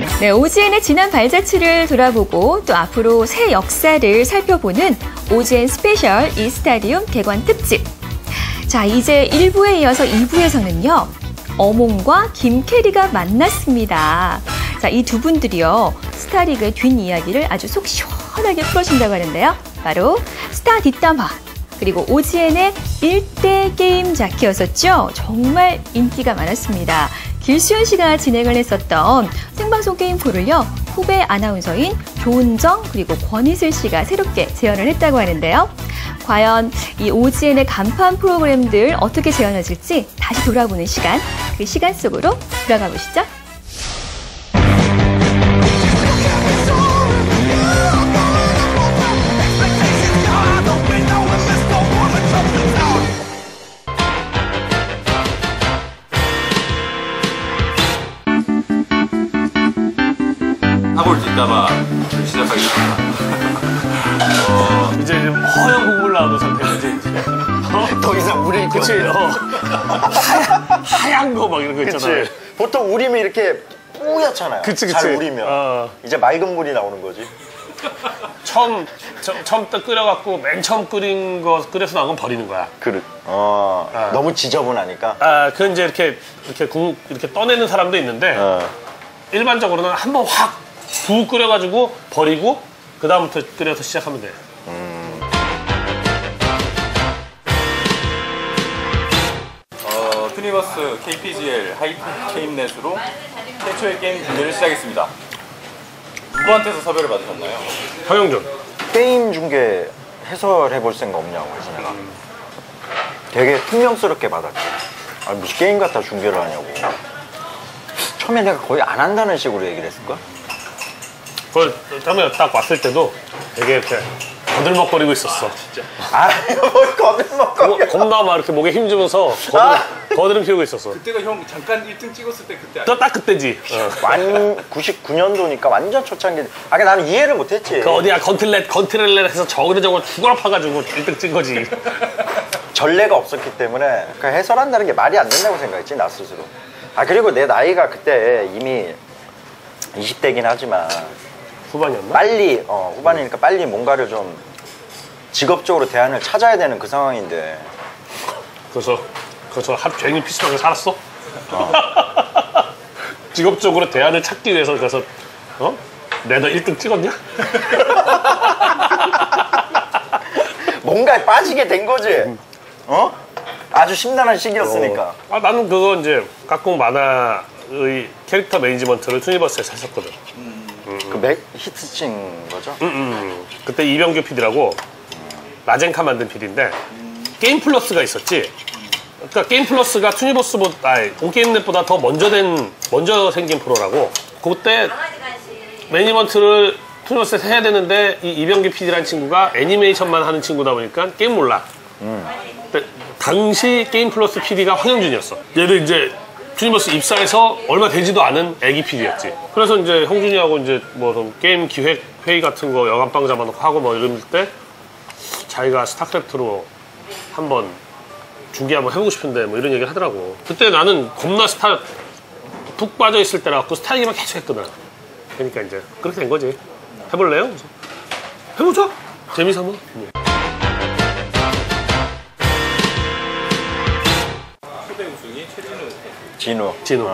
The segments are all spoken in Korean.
네, OGN의 지난 발자취를 돌아보고 또 앞으로 새 역사를 살펴보는 OGN 스페셜 이스타디움 개관 특집. 자, 이제 1부에 이어서 2부에서는요. 어몽과 김캐리가 만났습니다. 자, 이 두 분들이요. 스타리그의 뒷이야기를 아주 속 시원하게 풀어준다고 하는데요. 바로 스타 뒷담화. 그리고 OGN의 1대 게임 자키였었죠. 정말 인기가 많았습니다. 길수연 씨가 진행을 했었던 생방송 게임쇼를요. 후배 아나운서인 조은정 그리고 권희슬 씨가 새롭게 재현을 했다고 하는데요. 과연 이 OGN의 간판 프로그램들 어떻게 재현해질지 다시 돌아보는 시간, 그 시간 속으로 들어가 보시죠. 사골 뒷담화 시작하겠습니다. 이제 허연 국물 나오는 상태지. 더 이상 우릴 게 그치. 하얀 거 막 이런 거 있잖아. 그치. 보통 우리면 이렇게 뿌옇잖아요. 그치. 잘 우리면. 이제 맑은 물이 나오는 거지. 처음 딱 끓여갖고 맨 처음 끓여서 나온 건 버리는 거야. 그릇. 너무 지저분하니까. 그 이제 이렇게 떠내는 사람도 있는데 일반적으로는 한번 확 부 끓여가지고 버리고 그 다음부터 끓여서 시작하면 돼. 투니버스 KPGL 하이틴 게임넷으로 최초의 게임 중계를 시작했습니다. 누구한테서 섭외를 받으셨나요? 황영준. 게임 중계 해설해 볼 생각 없냐고 해서 내가 되게 퉁명스럽게 받았지. 아니, 무슨 게임 갖다 중계를 하냐고. 처음에 내가 거의 안 한다는 식으로 얘기를 했을까? 그걸 처음에 딱 왔을 때도 되게 이렇게 거들먹거리고 있었어. 진짜. 뭘 거들먹거려. 겁나 막 이렇게 목에 힘주면서 거드름 피우고 있었어. 그때가 형 잠깐 1등 찍었을 때 그때 딱 그때지. 99년도니까 완전 초창기. 나는 이해를 못했지. 그 어디야 건트렐렛 해서 저기를 저걸 죽어라 파가지고 1등 찍은 거지. 전례가 없었기 때문에 그 해설한다는 게 말이 안 된다고 생각했지, 나 스스로. 그리고 내 나이가 그때 이미 20대긴 하지만 후반이었나? 빨리 후반이니까 빨리 뭔가를 좀 직업적으로 대안을 찾아야 되는 그 상황인데. 그래서 하루 종일 PC방에 살았어? 직업적으로 대안을 찾기 위해서 그래서 내가 1등 찍었냐? 뭔가에 빠지게 된 거지. 아주 심란한 시기였으니까. 나는 그거 이제 깍꿍 만화의 캐릭터 매니지먼트를 투니버스에서 했었거든. 그 히트친 거죠? 그때 이병규 PD라고 라젠카 만든 PD인데 게임 플러스가 있었지. 그러니까 게임 플러스가 온게임넷보다 더 먼저 생긴 프로라고. 그때 매니지먼트를 투니버스에서 해야 되는데 이 이병규 PD라는 친구가 애니메이션만 하는 친구다 보니까 게임 몰라. 당시 게임 플러스 PD가 황영준이었어. 얘를 이제 투니버스 입사해서 얼마 되지도 않은 애기 PD였지. 그래서 이제 형준이하고 이제 뭐 좀 게임 기획 회의 같은 거 여간방 잡아놓고 하고 뭐 이럴 때 자기가 스타크래프트로 한번 중계 한번 해보고 싶은데 뭐 이런 얘기를 하더라고. 그때 나는 겁나 스타 푹 빠져 있을 때라 갖고 스타 얘기만 계속 했거든. 그러니까 이제 그렇게 된 거지. 해볼래요? 그래서 해보자. 재미삼아. 진우.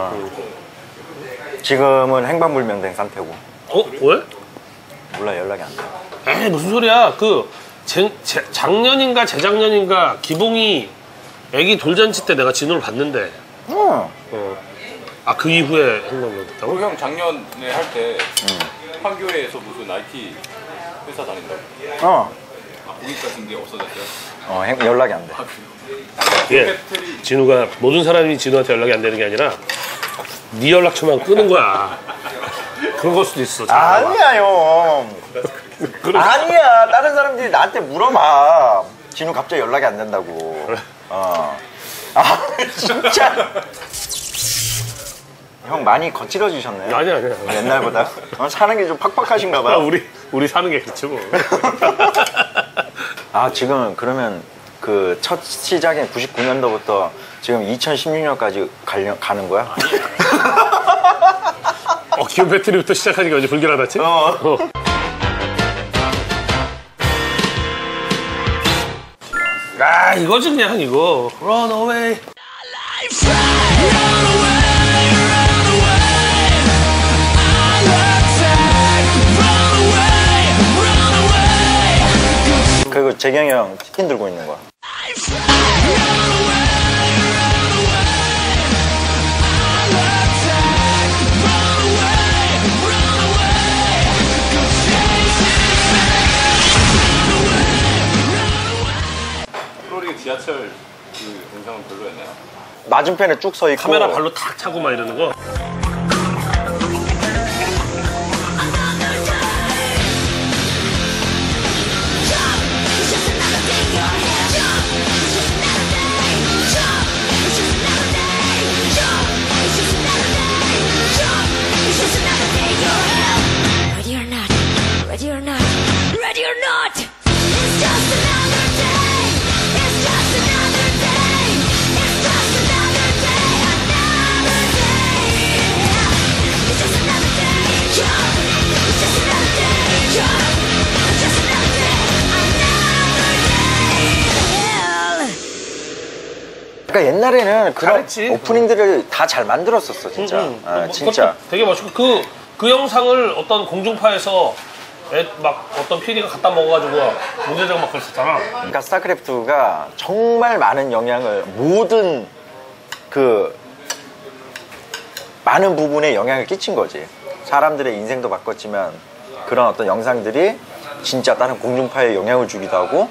지금은 행방불명된 상태고. 왜? 몰라, 연락이 안 돼. 에이, 무슨 소리야. 작년인가 재작년인가 기봉이 애기 돌잔치 때 내가 진우를 봤는데. 그 이후에 행방불명됐다고? 형 작년에 할 때 판교에서 무슨 IT 회사 다닌다고. 거기까지 게 없어졌어요? 연락이 안 돼. 예, 진우가 모든 사람이 진우한테 연락이 안 되는 게 아니라 네 연락처만 끄는 거야. 그런 걸 수도 있어. 아니야, 형. 아니야. 다른 사람들이 나한테 물어봐. 진우 갑자기 연락이 안 된다고. 그래. 진짜. 형 많이 거칠어지셨네요. 아니야. 옛날보다. 사는 게 좀 팍팍하신가 봐요. 우리 사는 게 그렇지 뭐. 지금 그러면 그 첫 시작인 99년도부터 지금 2016년까지 가는 거야? 기업 배터리부터 시작하니까 이제 불길하다지? 아, 이거지 그냥 이거. Run away. 그리고 재경이 형 치킨 들고 있는 거야. 프로리그 지하철 그 영상은 별로였나요? 맞은편에 쭉 서 있고 카메라 발로 탁 차고 막 이러는 거. Ready or not, ready or not, ready or not. It's just another day. It's just another day. It's just another day. Another day. It's just another day. It's just another day. It's just another day. Another day. 그러니까 옛날에는 그런 잘했지. 오프닝들을 다 잘 만들었었어 진짜. 아, 진짜. 되게 멋있고 그 영상을 어떤 공중파에서 막 어떤 PD가 갖다 먹어가지고 문제제가 막 그랬었잖아. 그러니까 스타크래프트가 정말 많은 영향을 모든 그 많은 부분에 영향을 끼친 거지. 사람들의 인생도 바꿨지만 그런 어떤 영상들이 진짜 다른 공중파에 영향을 주기도 하고.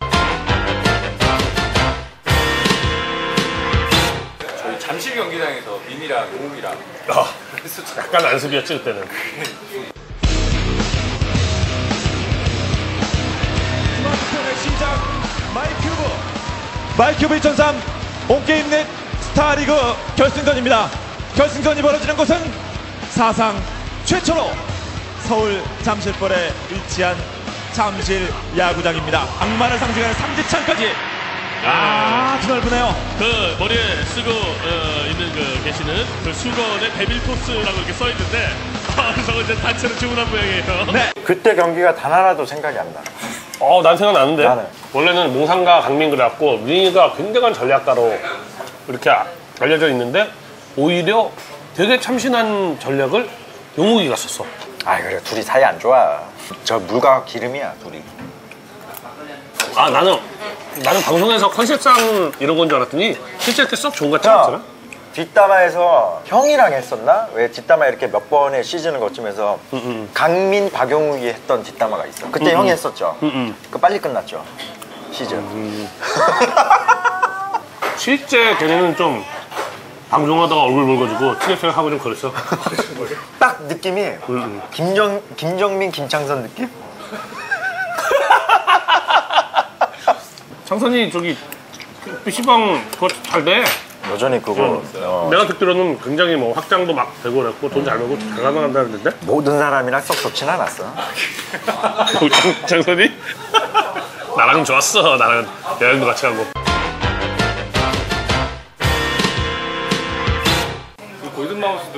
저희 잠실 경기장에서 민이랑 용욱이랑 약간 안습이었지 그때는. 스마트폰의 시작 마이큐브 2003 온게임넷 스타리그 결승전입니다. 결승전이 벌어지는 곳은 사상 최초로 서울 잠실벌에 위치한 잠실 야구장입니다. 악마를 상징하는 삼지창까지 드넓으네요. 그 머리에 쓰고 있는 그 계시는 그 수건에 데빌토스라고 이렇게 써 있는데 저거 이제 단체로 주문한 모양이에요. 네. 그때 경기가 단 하나도 생각이 안 나. 난 생각나는데. 나는. 원래는 몽상가 강민 그래갖고 민이가 굉장한 전략가로 이렇게 알려져 있는데 오히려 되게 참신한 전략을 용욱이가 썼어. 아 그래 둘이 사이 안 좋아. 저 물과 기름이야 둘이. 나는 방송에서 컨셉상 이런 건 줄 알았더니 실제 이렇게 썩 좋은 것 같지 않잖아? 뒷담화에서 형이랑 했었나? 왜 뒷담화 이렇게 몇 번의 시즌을 거치면서 강민, 박용욱이 했던 뒷담화가 있어. 그때 형이 했었죠. 그 빨리 끝났죠. 시즌. 실제 걔네는 좀 방송하다가 얼굴 붉어지고 티격태격하고 좀 그랬어. 딱 느낌이 김정민, 김창선 느낌? 창선이 저기 PC방 그거 잘 돼. 여전히 그거 내가 듣기로는 굉장히 뭐 확장도 막 되고 그랬고 돈 잘 벌고 잘 나간다는데? 모든 사람이랑 썩 좋진 않았어. 창선이? 나랑은 좋았어. 나랑 여행도 같이 가고. 골든마우스도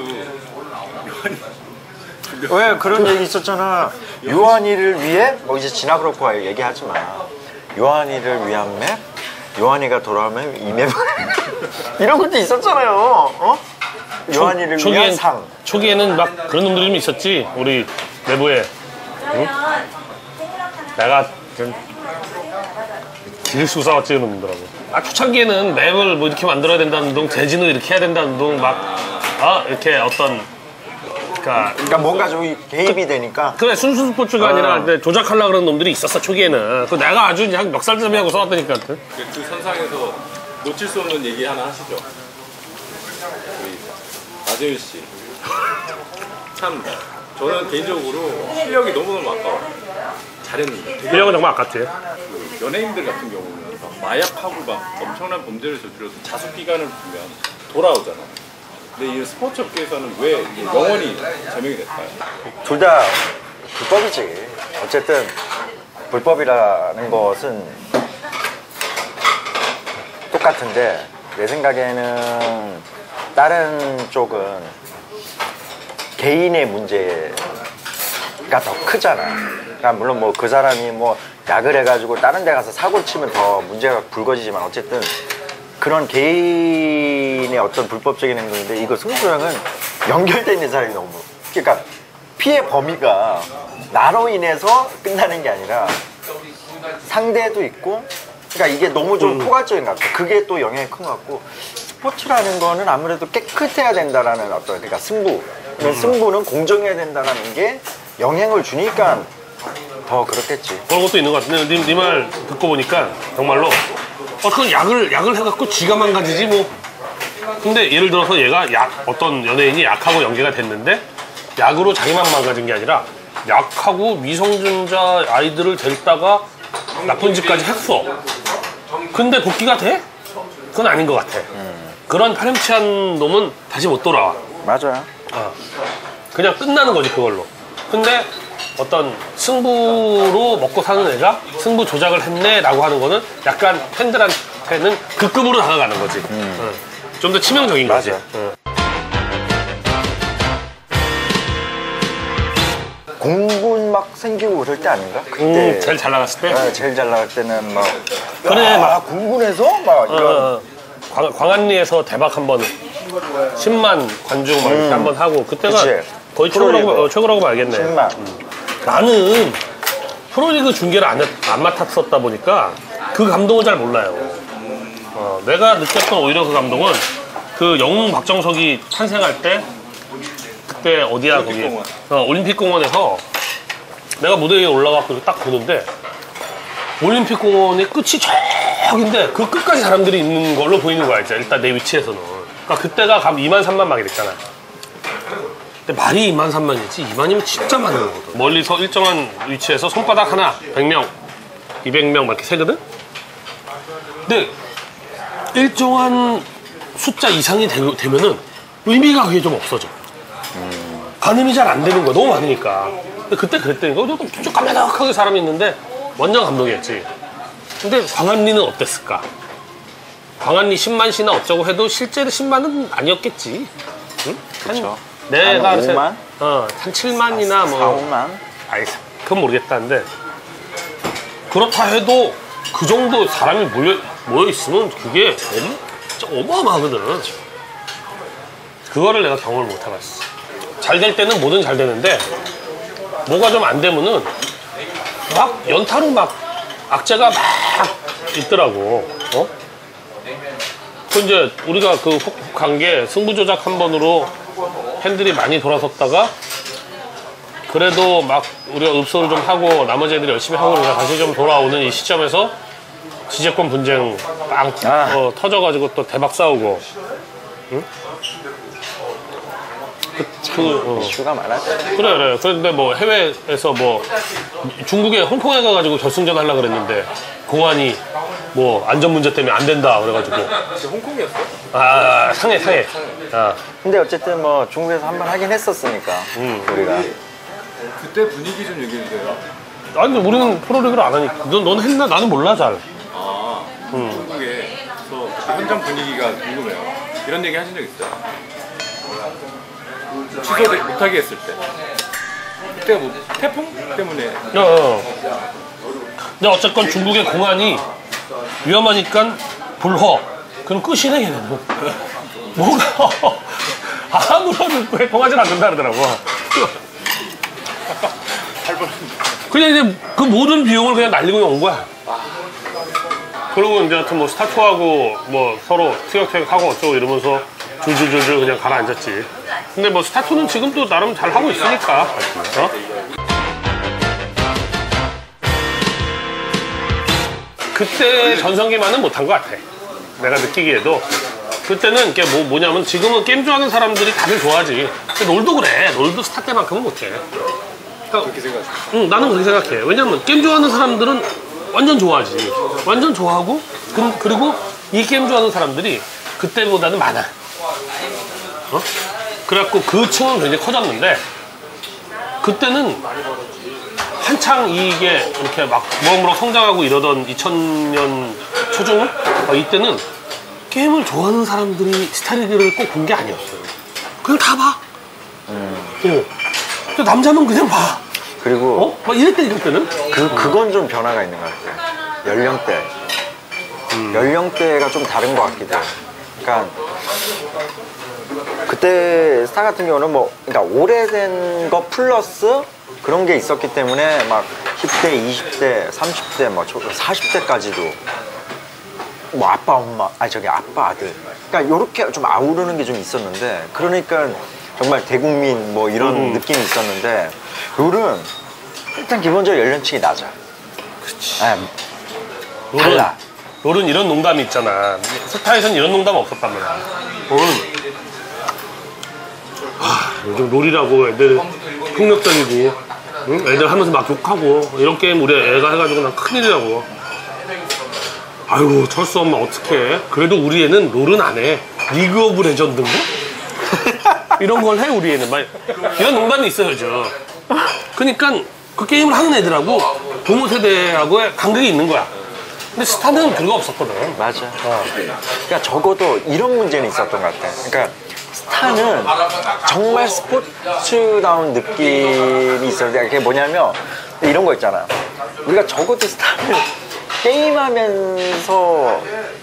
왜 그런 얘기 있었잖아. 요한이를 위해 뭐 이제 지나 그렇고 얘기하지 마. 요한이를 위한 맵, 요한이가 돌아오면 이 맵을 이런 것도 있었잖아요. 어? 요한이를 위한 상. 초기에는 막 그런 놈들이 좀 있었지. 우리 내부에. 응? 내가 길수사와 찍은 놈들하고. 초창기에는 맵을 뭐 이렇게 만들어야 된다는 둥, 대진을 이렇게 해야 된다는 둥, 막 이렇게 어떤 그러니까 뭔가 좀 개입이 되니까. 그래 순수 스포츠가 아니라 이제 조작하려고 그러는 놈들이 있었어 초기에는. 그 내가 아주 그냥 멱살잡이하고 써왔다니까. 그 선상에서 놓칠 수 없는 얘기 하나 하시죠. 우리 나재윤 씨. 참 저는 개인적으로 실력이 너무너무 아까워. 잘했는데. 실력은 정말 아깝지. 그 연예인들 같은 경우는 막 마약하고 막 엄청난 범죄를 저질러서 자숙 기간을 두면 돌아오잖아. 근데 이 스포츠 업계에서는 왜 영원히 제명이 됐을까요? 둘 다 불법이지. 어쨌든 불법이라는 것은 똑같은데 내 생각에는 다른 쪽은 개인의 문제가 더 크잖아. 그러니까 물론 뭐 그 사람이 뭐 약을 해가지고 다른 데 가서 사고 치면 더 문제가 불거지지만 어쨌든 그런 개인의 어떤 불법적인 행동인데 이거 승부조작은 연결돼 있는 사람이 너무 그러니까 피해 범위가 나로 인해서 끝나는 게 아니라 상대도 있고 그러니까 이게 너무 좀 포괄적인 것 같아. 그게 또 영향이 큰 것 같고 스포츠라는 거는 아무래도 깨끗해야 된다라는 어떤 그러니까 승부는 공정해야 된다라는 게 영향을 주니까 더 그렇겠지. 그런 것도 있는 것 같은데 네 말 듣고 보니까 정말로 그건 약을 해갖고 쥐가 망가지지 뭐. 근데 예를 들어서 얘가 어떤 연예인이 약하고 연계가 됐는데 약으로 자기만 망가진 게 아니라 약하고 미성년자 아이들을 데리다가 나쁜 짓까지 했어. 근데 복귀가 돼? 그건 아닌 것 같아. 그런 파렴치한 놈은 다시 못 돌아와. 맞아요. 그냥 끝나는 거지 그걸로. 근데 어떤 승부로 먹고 사는 애가 승부 조작을 했네 라고 하는 거는 약간 팬들한테는 그 급으로 다가가는 거지. 좀 더 치명적인 거지. 공군 막 생기고 그럴 때 아닌가? 그때 제일 잘 나갔을 때? 네, 제일 잘 나갈 때는 막 그래 막 공군에서 막 이런 광안리에서 대박 한번 10만 관중 막 이렇게 한번 하고 그때가 그치. 거의 최고라고 알겠네. 10만. 나는 프로리그 중계를 안 맡았었다 보니까 그 감동을 잘 몰라요. 내가 느꼈던 오히려 그 감동은 그 영웅 박정석이 탄생할 때 그때 어디야 거기 올림픽공원에서 내가 무대 위에 올라가서 딱 보는데 올림픽공원의 끝이 저긴데 그 끝까지 사람들이 있는 걸로 보이는 거야 진짜. 일단 내 위치에서는. 그러니까 그때가 2만 3만 막이 됐잖아. 근데 말이 2만 3만이지 2만이면 진짜 많은 거거든. 멀리서 일정한 위치에서 손바닥 하나 100명 200명 막 이렇게 세거든. 근데 일정한 숫자 이상이 되면은 의미가 그게 좀 없어져. 가늠이 잘 안 되는 거야. 너무 많으니까. 근데 그때 그랬더니 쭉 까마득하게 사람이 있는데 완전 감동이었지. 근데 광안리는 어땠을까? 광안리 10만시나 어쩌고 해도 실제로 10만은 아니었겠지. 응? 그렇죠. 내가 한 5만? 한 7만이나 뭐 4, 5만? 아이 그건 모르겠다는데 그렇다 해도 그 정도 사람이 모여 있으면 그게 진짜 어마어마하거든. 그거를 내가 경험을 못 해봤어. 잘 될 때는 뭐든 잘 되는데 뭐가 좀 안 되면은 막 연타로 막 악재가 막 있더라고. 그 이제 우리가 그 간 게 승부조작 한 번으로 팬들이 많이 돌아섰다가 그래도 막 우리가 읍소를 좀 하고 나머지 애들이 열심히 하고 그러니까 다시 좀 돌아오는 이 시점에서 지재권 분쟁 빵 터져가지고 또 대박 싸우고. 응? 이슈가 많았죠. 그래. 그런데 뭐 해외에서 뭐 중국에 홍콩에 가가지고 결승전 하려고 그랬는데 공안이 뭐 안전 문제 때문에 안 된다 그래가지고. 홍콩이었어? 상해. 근데 어쨌든 뭐 중국에서 한 번 하긴 했었으니까 우리가. 그때 분위기 좀 얘기해 주세요. 아니 근데 우리는 프로리그를 안 하니까. 넌 했나? 나는 몰라 잘. 중국에서 현장 분위기가 궁금해요. 이런 얘기 하신 적 있어요? 취소 못하게 했을 때. 그때 뭐 태풍 때문에. 근데 어쨌건 중국의 공안이 위험하니까 불허. 그럼 끝이네 걔는. 뭐가 아무런 통하지 않는다 그러더라고. 그냥 이제 그 모든 비용을 그냥 날리고 온 거야. 그러고 이제 하여튼 뭐 스타투하고 뭐 서로 티격태격하고 어쩌고 이러면서 줄줄줄줄 그냥 가라앉았지. 근데 뭐 스타투는 지금도 나름 잘 하고 있으니까. 그때 전성기만은 못한 것 같아. 내가 느끼기에도. 그때는 이게 뭐냐면 지금은 게임 좋아하는 사람들이 다들 좋아하지. 근데 롤도 그래. 롤도 스타 때만큼은 못해. 그러니까, 그렇게 생각해. 응, 나는 그렇게 생각해. 왜냐면 게임 좋아하는 사람들은 완전 좋아하지. 완전 좋아하고 그리고 이 게임 좋아하는 사람들이 그때보다는 많아. 그래갖고 그 층은 굉장히 커졌는데 그때는 한창 이게 이렇게 막 무럭무럭 성장하고 이러던 2000년 초중 이때는 게임을 좋아하는 사람들이 스타리그를 꼭 본 게 아니었어요. 그냥 다 봐. 또 남자면 그냥 봐. 그리고 막 이럴 때는? 그건 좀 변화가 있는 것 같아요. 연령대. 연령대가 좀 다른 것 같기도 해요. 그러니까 그때 스타 같은 경우는 뭐 그러니까 오래된 거 플러스 그런 게 있었기 때문에 막 10대, 20대, 30대, 뭐 40대까지도 뭐 아빠, 엄마, 아빠, 아들. 그러니까 요렇게 좀 아우르는 게 좀 있었는데 그러니까 정말 대국민 뭐 이런 느낌이 있었는데 롤은 일단 기본적으로 연령층이 낮아. 그치. 달라. 롤은 이런 농담이 있잖아. 스타에서는 이런 농담 없었단 말이야. 롤은 요즘 롤이라고 애들 폭력적이고 응? 애들 하면서 막 욕하고 이런 게임 우리 애가 해가지고 난 큰일이라고. 아이고 철수 엄마 어떡해. 그래도 우리 애는 롤은 안 해. 리그 오브 레전드인가? 이런 걸 해 우리 애는. 막 이런 농담이 있어야죠. 그러니까 그 게임을 하는 애들하고 동호 세대하고의 간격이 있는 거야. 근데 스타는 그런 거 없었거든. 맞아. 그러니까 적어도 이런 문제는 있었던 것 같아. 그러니까 스타는 정말 스포츠다운 느낌이 있었는데 그게 뭐냐면 이런 거 있잖아. 우리가 적어도 스타를 게임하면서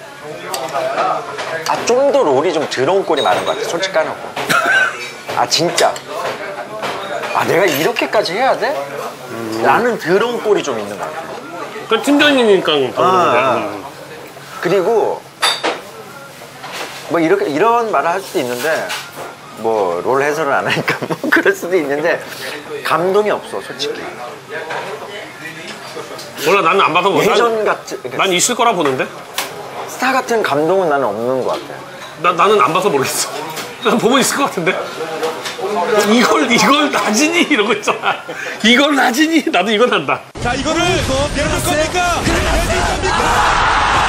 좀 더 롤이 좀 더러운 꼴이 많은 것 같아. 솔직히 까놓고. 진짜. 내가 이렇게까지 해야 돼? 라는 더러운 꼴이 좀 있는 것 같아. 그러니까 팀전이니까 그리고 뭐 이런 말을 할 수도 있는데 뭐 롤 해설을 안 하니까 뭐 그럴 수도 있는데 감동이 없어 솔직히. 몰라 나는 안 봐서 몰라. 예전 같은 난 있을 거라 보는데. 스타 같은 감동은 나는 없는 것 같아. 나는 안 봐서 모르겠어. 난 보면 있을 것 같은데. 이걸 나지니 이런 거 있잖아. 이걸 나지니 나도 이건 한다. 자, 이거를 열어줄 겁니까? 열어줄 겁니까?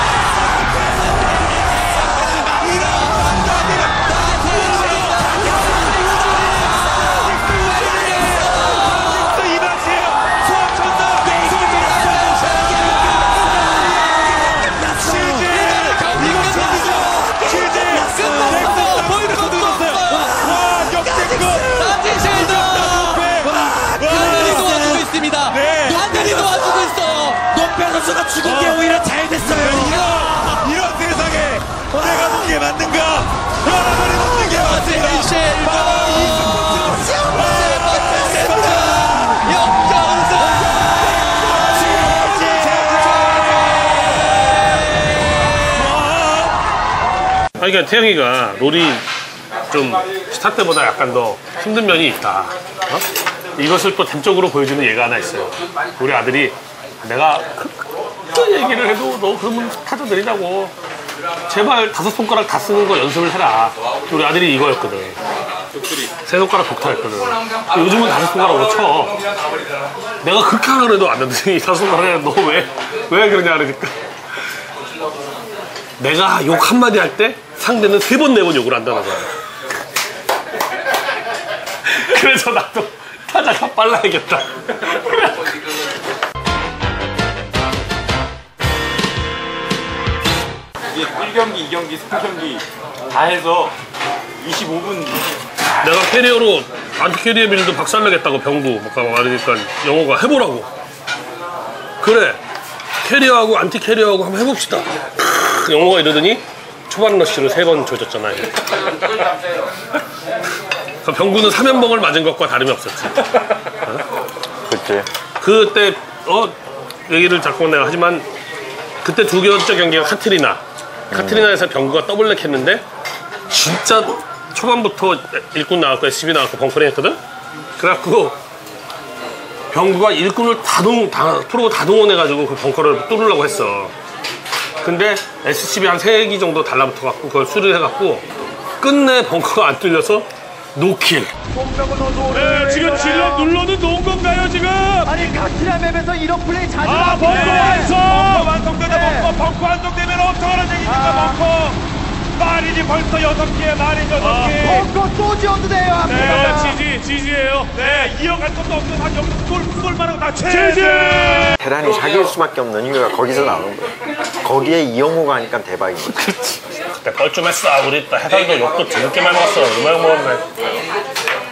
선수가 죽은 게 오히려 잘 됐어요. 이런 세상에 내가 놓게 만든가? 여러분이 놓는 게 맞습니다. 바로 이 그러니까 태영이가 롤이 좀 스타 때보다 약간 더 힘든 면이 있다. 이것을 또 댐적으로 보여주는 예가 하나 있어요. 우리 아들이 내가 그 얘기를 해도 너 그러면 타도 느리다고 제발 5손가락 다 쓰는 거 연습을 해라. 우리 아들이 이거였거든. 세 손가락 독타였거든. 요즘은 5손가락으로 쳐. 내가 그렇게 하라 그래도 안 되더니 5손가락에 너 왜 그러냐 그러니까 내가 욕 한마디 할 때 상대는 3번 4번 욕을 한다는 거야. 그래서 나도 타자가 빨라야겠다. 이게 1경기, 2경기, 3경기 다 해서 25분. 내가 캐리어로 안티캐리어 빌드 박살내겠다고 병구 말하니까 영어가 해보라고. 그래 캐리어하고 안티캐리어하고 한번 해봅시다. 영어가 이러더니 초반 러쉬를 3번 조졌잖아요. 병구는 3연봉을 맞은 것과 다름이 없었지. 그치. 그때 얘기를 자꾸 내가 하지만 그때 두 번째 경기가 카트리나에서 병구가 더블랙 했는데 진짜 초반부터 일꾼 나왔고 SB 나왔고 벙커링 했거든. 그래갖고 병구가 일꾼을 프로가 다 동원해가지고 그 벙커를 뚫으려고 했어. 근데 SCB 한 3기 정도 달라붙어갖고 그걸 수리해갖고 끝내 벙커가 안 뚫려서 노킬. 네, 지금 질러 눌러도 놓은 건가요 지금? 아니 카트라 맵에서 이런 플레이 자주 벙커 완성! 완성되다. 벙커 완성되면 어떡하는 얘기입니까? 벙커 말이지 벌써 6개 말이 6개. 벙커 또 지어도 돼요. 네, 지지예요. 네, 이어갈 것도 없어. 다 여기서 쏠만하고 다 지지! 대란이 사귈 수밖에 없는 이유가 거기서 나오는 거야. 거기에 이영호가 하니까 대박인 거지. 그때 뻘쭘했어. 우리 해설도 욕도 드럽게 많이 먹었어. 얼마나 먹었네.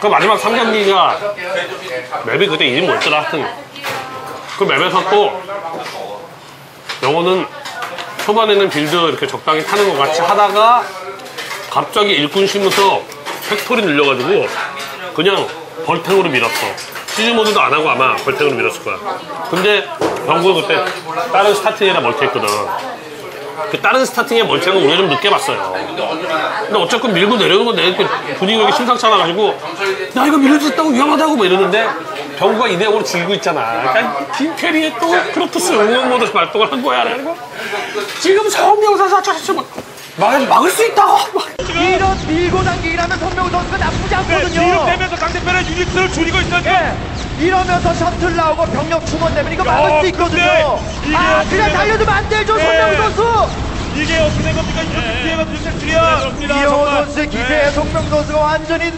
그 마지막 3경기가 맵이 그때 이름 뭐였더라 하여튼 그 맵에서 또 영호는 초반에는 빌드 이렇게 적당히 타는 것 같이 하다가 갑자기 일꾼 심어서 팩토리 늘려가지고 그냥 벌탱으로 밀었어. 시즌 모드도 안 하고 아마 벌탱으로 밀었을 거야. 근데 병구는 그때 다른 스타팅이라 멀티했거든. 그 다른 스타팅의 멀티한 거 우리가 좀 늦게 봤어요. 근데 어쨌건 밀고 내려오는 건 내 분위기가 이렇게 심상치 않아가지고 야 이거 밀릴 수 있다고 위험하다고 뭐 이러는데 병구가 2대0으로 지고 있잖아. 그러니까 김캐리의 또 프로토스 응원 모드 발동을 한 거야. 그리고 지금 성명사사 막을 수 있다고. 이런 밀고 당기기라면 손명우 선수가 나쁘지 않거든요. 뒤로 빼면서 상대편의 유닛을 줄이고 있어요. 이러면서 셔틀 나오고 병력 충원되면 이거 막을 수 있거든요. 이게 아, 어떻게 그냥 되면- 달려주면 안 되죠, 손명우 선수. 이게 어떻게 된 겁니까? 이렇게 피해가 들렸습니다. 이영호 선수의 기세에 손명우 선수가 완전히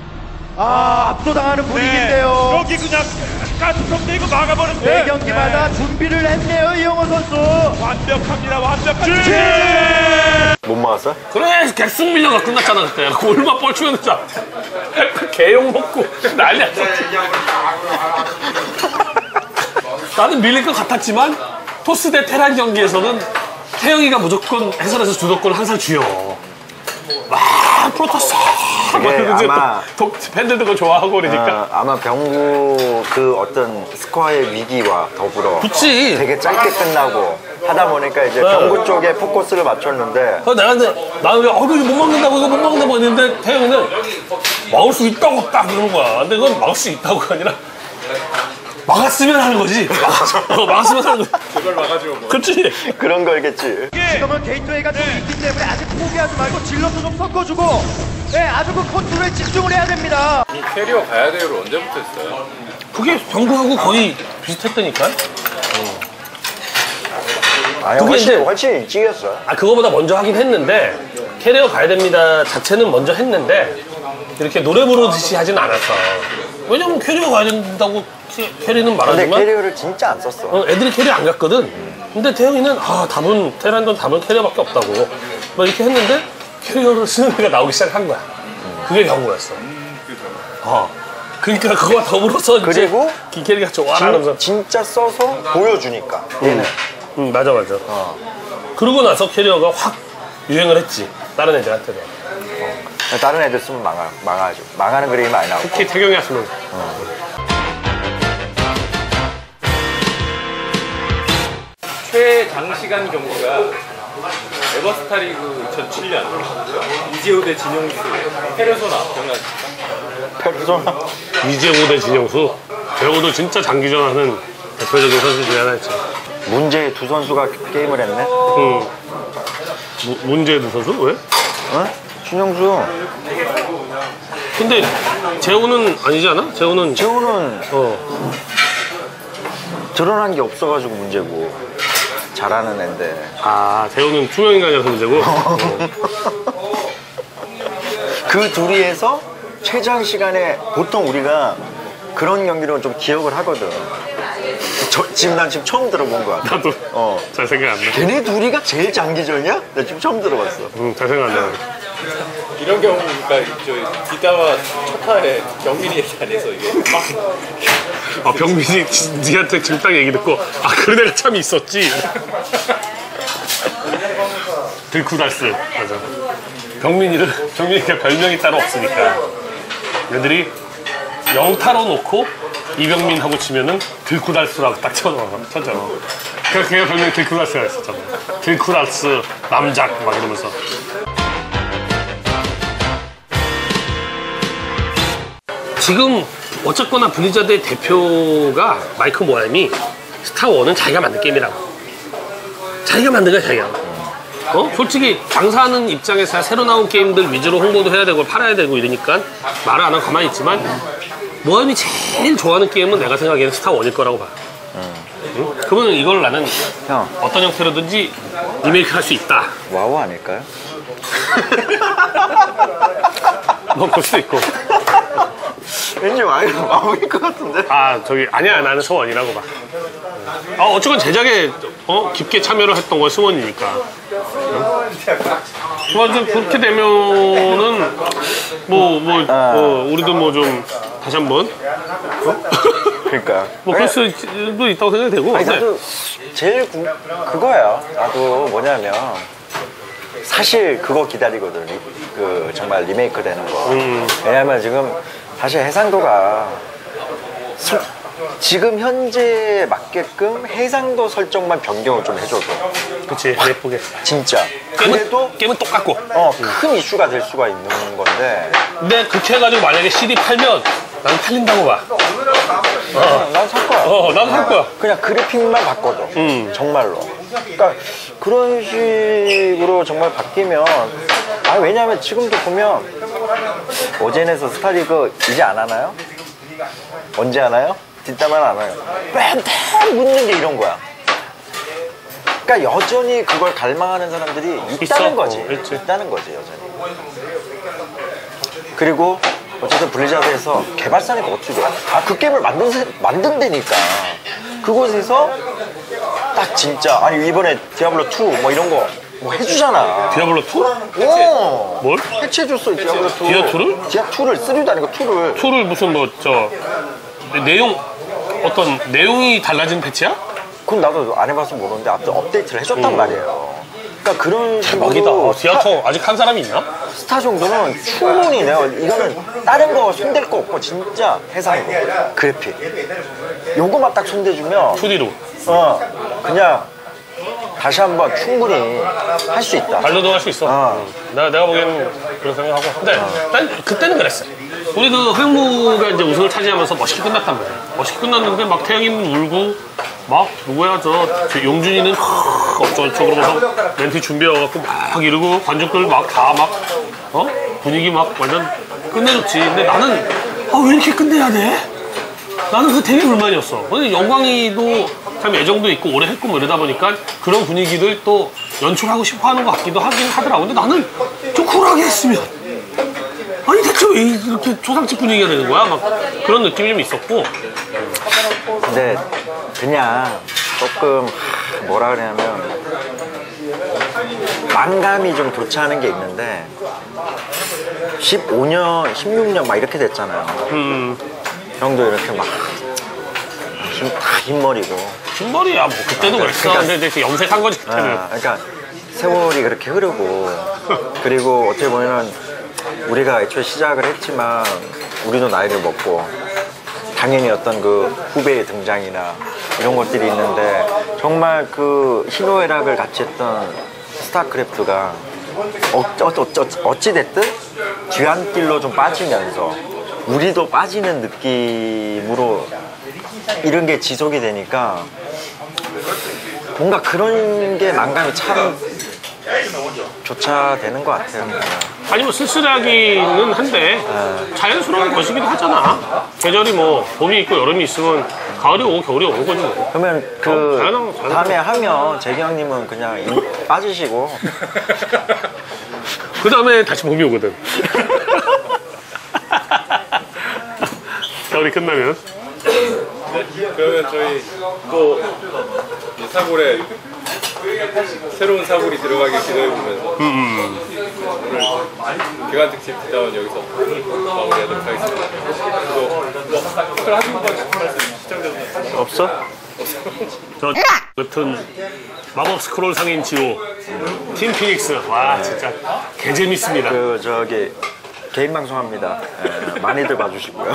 압도당하는 분위기인데요. 여기 그냥 가스통 이거 막아버렸어요. 매 경기마다 준비를 했네요, 이영호 선수. 완벽합니다. 완벽합니다. 못 막았어? 그래 객승 밀려가 끝났잖아 그때. 골만 뻘추면 진짜 개욕 먹고 난리 났었지. 나는 밀릴 것 같았지만 토스 대 테란 경기에서는 태영이가 무조건 해설에서 주도권을 항상 쥐어. 막 프로토스 막 이러면서 아마- 또 팬들도 그거 좋아하고 그러니까. 아마 병구 그 어떤 스코어의 위기와 더불어 그치. 되게 짧게 끝나고 하다 보니까 이제 병구 쪽에 포커스를 맞췄는데 그래서 내가 근데 나는 이거 못 막는다고 이거 못 막는다고 했는데 태영이는 막을 수 있다고 없다 그러는 거야. 근데 그건 막을 수 있다고가 아니라 막았으면 하는 거지. 막았으면 하는 거지. 제발 막아줘. 뭐. 그렇지. 그런 거겠지. 지금은 게이트웨이가 좀 있기 때문에 아직 포기하지 말고 질러서 좀 섞어주고 아주 그 컨트롤에 집중을 해야 됩니다. 이 캐리어 가야 돼요를 언제부터 했어요? 그게 병구하고 거의 비슷했다니까. 아니 그게 이제- 훨씬 일찍이었어. 아 그거보다 먼저 하긴 했는데 캐리어 가야 됩니다 자체는 먼저 했는데 이렇게 노래 부르듯이 하진 않았어. 왜냐면 캐리어 가야 된다고 캐리는 근데 말하지만 캐리어를 진짜 안 썼어. 애들이 캐리어 안 갔거든. 근데 태영이는 답은 테란전 답은 캐리어밖에 없다고 막 이렇게 했는데 캐리어를 쓰는 애가 나오기 시작한 거야. 그게 경우였어. 그러니까 그거와 더불어서 이제 그리고 김캐리가 좋아하면서 진짜 써서 보여주니까 얘는. 맞아. 그러고 나서 캐리어가 확 유행을 했지. 다른 애들한테도. 다른 애들 쓰면 망하죠. 망하는 그림이 많이 나오고. 특히 태경이 왔으면. 최장시간 경기가 에버스타리그 2007년 이재호 대 진영수 페르소나 기억나십니까? 페르소나. 이재호 대 진영수. 배우도 진짜 장기전하는 대표적인 선수 중에 하나였지. 문제 두 선수가 게임을 했네. 문제의 선수? 왜? 어? 신영수. 근데 재호는 아니지 않아? 재호는 재호는 어. 드러난 게 없어가지고 문제고 잘하는 앤데. 아 재호는 투명인간이라서 문제고. 그 둘이에서 최장 시간에 보통 우리가 그런 경기로 좀 기억을 하거든. 지금 난 지금 처음 들어본 거야. 나도 잘 생각 안 나. 걔네 둘이가 제일 장기전이야? 나 지금 처음 들어봤어. 잘 생각 안 나. 이런 경우니까 저 뒷담화 첫 타에 경민이 얘기 안 해서 이게 막 병민이 니한테 지금 딱 얘기 듣고 그런 애가 참 있었지. 들쿠달스 맞아. 병민이가 별명이 따로 없으니까 얘들이 영타로 놓고 이병민하고 치면은 들쿠달스라고 딱 쳤잖아. 그래서 걔가 별명이 들쿠달스가 있었잖아. 들쿠달스 남작 막 이러면서. 지금 어쨌거나 블리자드의 대표가 마이크 모함이 스타1은 자기가 만든 게임이라고. 자기가 만든 거야 자기가. 솔직히 장사하는 입장에서 새로 나온 게임들 위주로 홍보도 해야 되고 팔아야 되고 이러니까 말을 안 하고 가만히 있지만 모함이 제일 좋아하는 게임은 내가 생각하기에는 스타1일 거라고 봐. 응? 그러면 이걸 나는 형, 어떤 형태로든지 리메이크 할 수 있다. 와우 아닐까요? 뭐 그럴 수도 있고. 왠지 와우일 것 같은데. 저기 아니야 나는 소원이라고 봐. 어쨌건 제작에 깊게 참여를 했던 건 승원이니까. 그렇게 되면은 우리도 뭐 좀 다시 한번 그러니까. 뭐 그럴 수도 있다고 생각이 되고. 아니, 나도 제일 그거야. 나도 뭐냐면 사실 그거 기다리거든. 그 정말 리메이크 되는 거. 왜냐면 지금 사실 해상도가 지금 현재에 맞게끔 해상도 설정만 변경을 좀 해줘도. 그치, 예쁘게. 진짜. 게임은 똑같고. 큰 이슈가 될 수가 있는 건데. 근데 그렇게 해가지고 만약에 CD 팔면 난 팔린다고 봐. 난 살 거야. 나도 살 거야. 그냥 그래픽만 바꿔도. 정말로. 그러니까 그런 식으로 정말 바뀌면. 왜냐면 지금도 보면 오젠에서 스타리그 이제 안 하나요? 언제 하나요? 뒷담화는 안 해요. 맨날 묻는 게 이런 거야. 그러니까 여전히 그걸 갈망하는 사람들이 있다는 거지. 있다는 거지, 여전히. 그리고 어쨌든 블리자드에서 개발사니까 어떻게 돼? 그 게임을 만든다니까. 그곳에서 딱 진짜 아니 이번에 디아블로2 뭐 이런 거 뭐 해주잖아. 디아블로2? 뭘? 해체해줬어, 디아블로2. 디아2를? 디아2를 3도 아니고 2를. 2를 무슨 내용 어떤 내용이 달라진 패치야? 그건 나도 안 해봐서 모르는데 아무튼 업데이트를 해줬단 말이에요. 그러니까 그런 대박이다. 식으로 디아2 아직 한 사람이 있나? 스타 정도는 충분히 내가 이거는 다른 거 손댈 거 없고 진짜 해상도 그래픽 요거만 딱 손대주면 2D로 그냥 다시 한번 충분히 할 수 있다. 발로도 할 수 있어. 내가 보기에는 그런 생각하고. 근데 난 그때는 그랬어. 우리 그 흥무가 이제 우승을 차지하면서 멋있게 끝났단 말이야. 멋있게 끝났는데 막 태양이는 울고 막 누구야 저 용준이는 어쩌고 그러면서 멘트 준비해갖고 막 이러고 관중들 막 다 막 분위기 막 완전 끝내줬지. 근데 나는 왜 이렇게 끝내야 돼? 나는 그게 되게 불만이었어. 근데 영광이도 참 애정도 있고 오래 했고 뭐 이러다 보니까 그런 분위기를 또 연출하고 싶어 하는 것 같기도 하긴 하더라고. 근데 나는 좀 쿨하게 했으면 아니 대체 왜 이렇게 초상집 분위기가 되는 거야? 막 그런 느낌이 좀 있었고. 근데 그냥 조금 뭐라 그러냐면 만감이 좀 교차하는 게 있는데 15년, 16년 막 이렇게 됐잖아요. 형도 이렇게 막 흰머리고. 흰머리야 뭐 그때도 그랬어. 그러니까, 근데 염색한 거지 그때는. 그러니까 세월이 그렇게 흐르고 그리고 어떻게 보면 우리가 애초에 시작을 했지만 우리도 나이를 먹고 당연히 어떤 그 후배의 등장이나 이런 것들이 있는데 정말 그 희노애락을 같이 했던 스타크래프트가 어찌됐든 뒤안길로 좀 빠지면서 우리도 빠지는 느낌으로 이런 게 지속이 되니까 뭔가 그런 게 만감이 참 교차되는 것 같아요. 아니 뭐 쓸쓸하기는 한데 자연스러운 것이기도 하잖아. 계절이 뭐 봄이 있고 여름이 있으면 가을이 오고 겨울이 오는 거지 뭐. 그러면 그 다음에 하면 재기 형님은 그냥 빠지시고 그 다음에 다시 봄이 오거든. 겨울이 끝나면. 그러면 저희 또 사골에 새로운 사골이 들어가길 기대해보면서 오늘 개관 특집 대담은 여기서 마무리하도록 하겠습니다. 그리고 뭐 하시고 싶은 말씀 시청자분들 없어? 저 같은 마법 스크롤 상인 지오 팀 피닉스 와 진짜 개 재밌습니다. 그 저기 개인 방송합니다. 많이들 봐주시고요.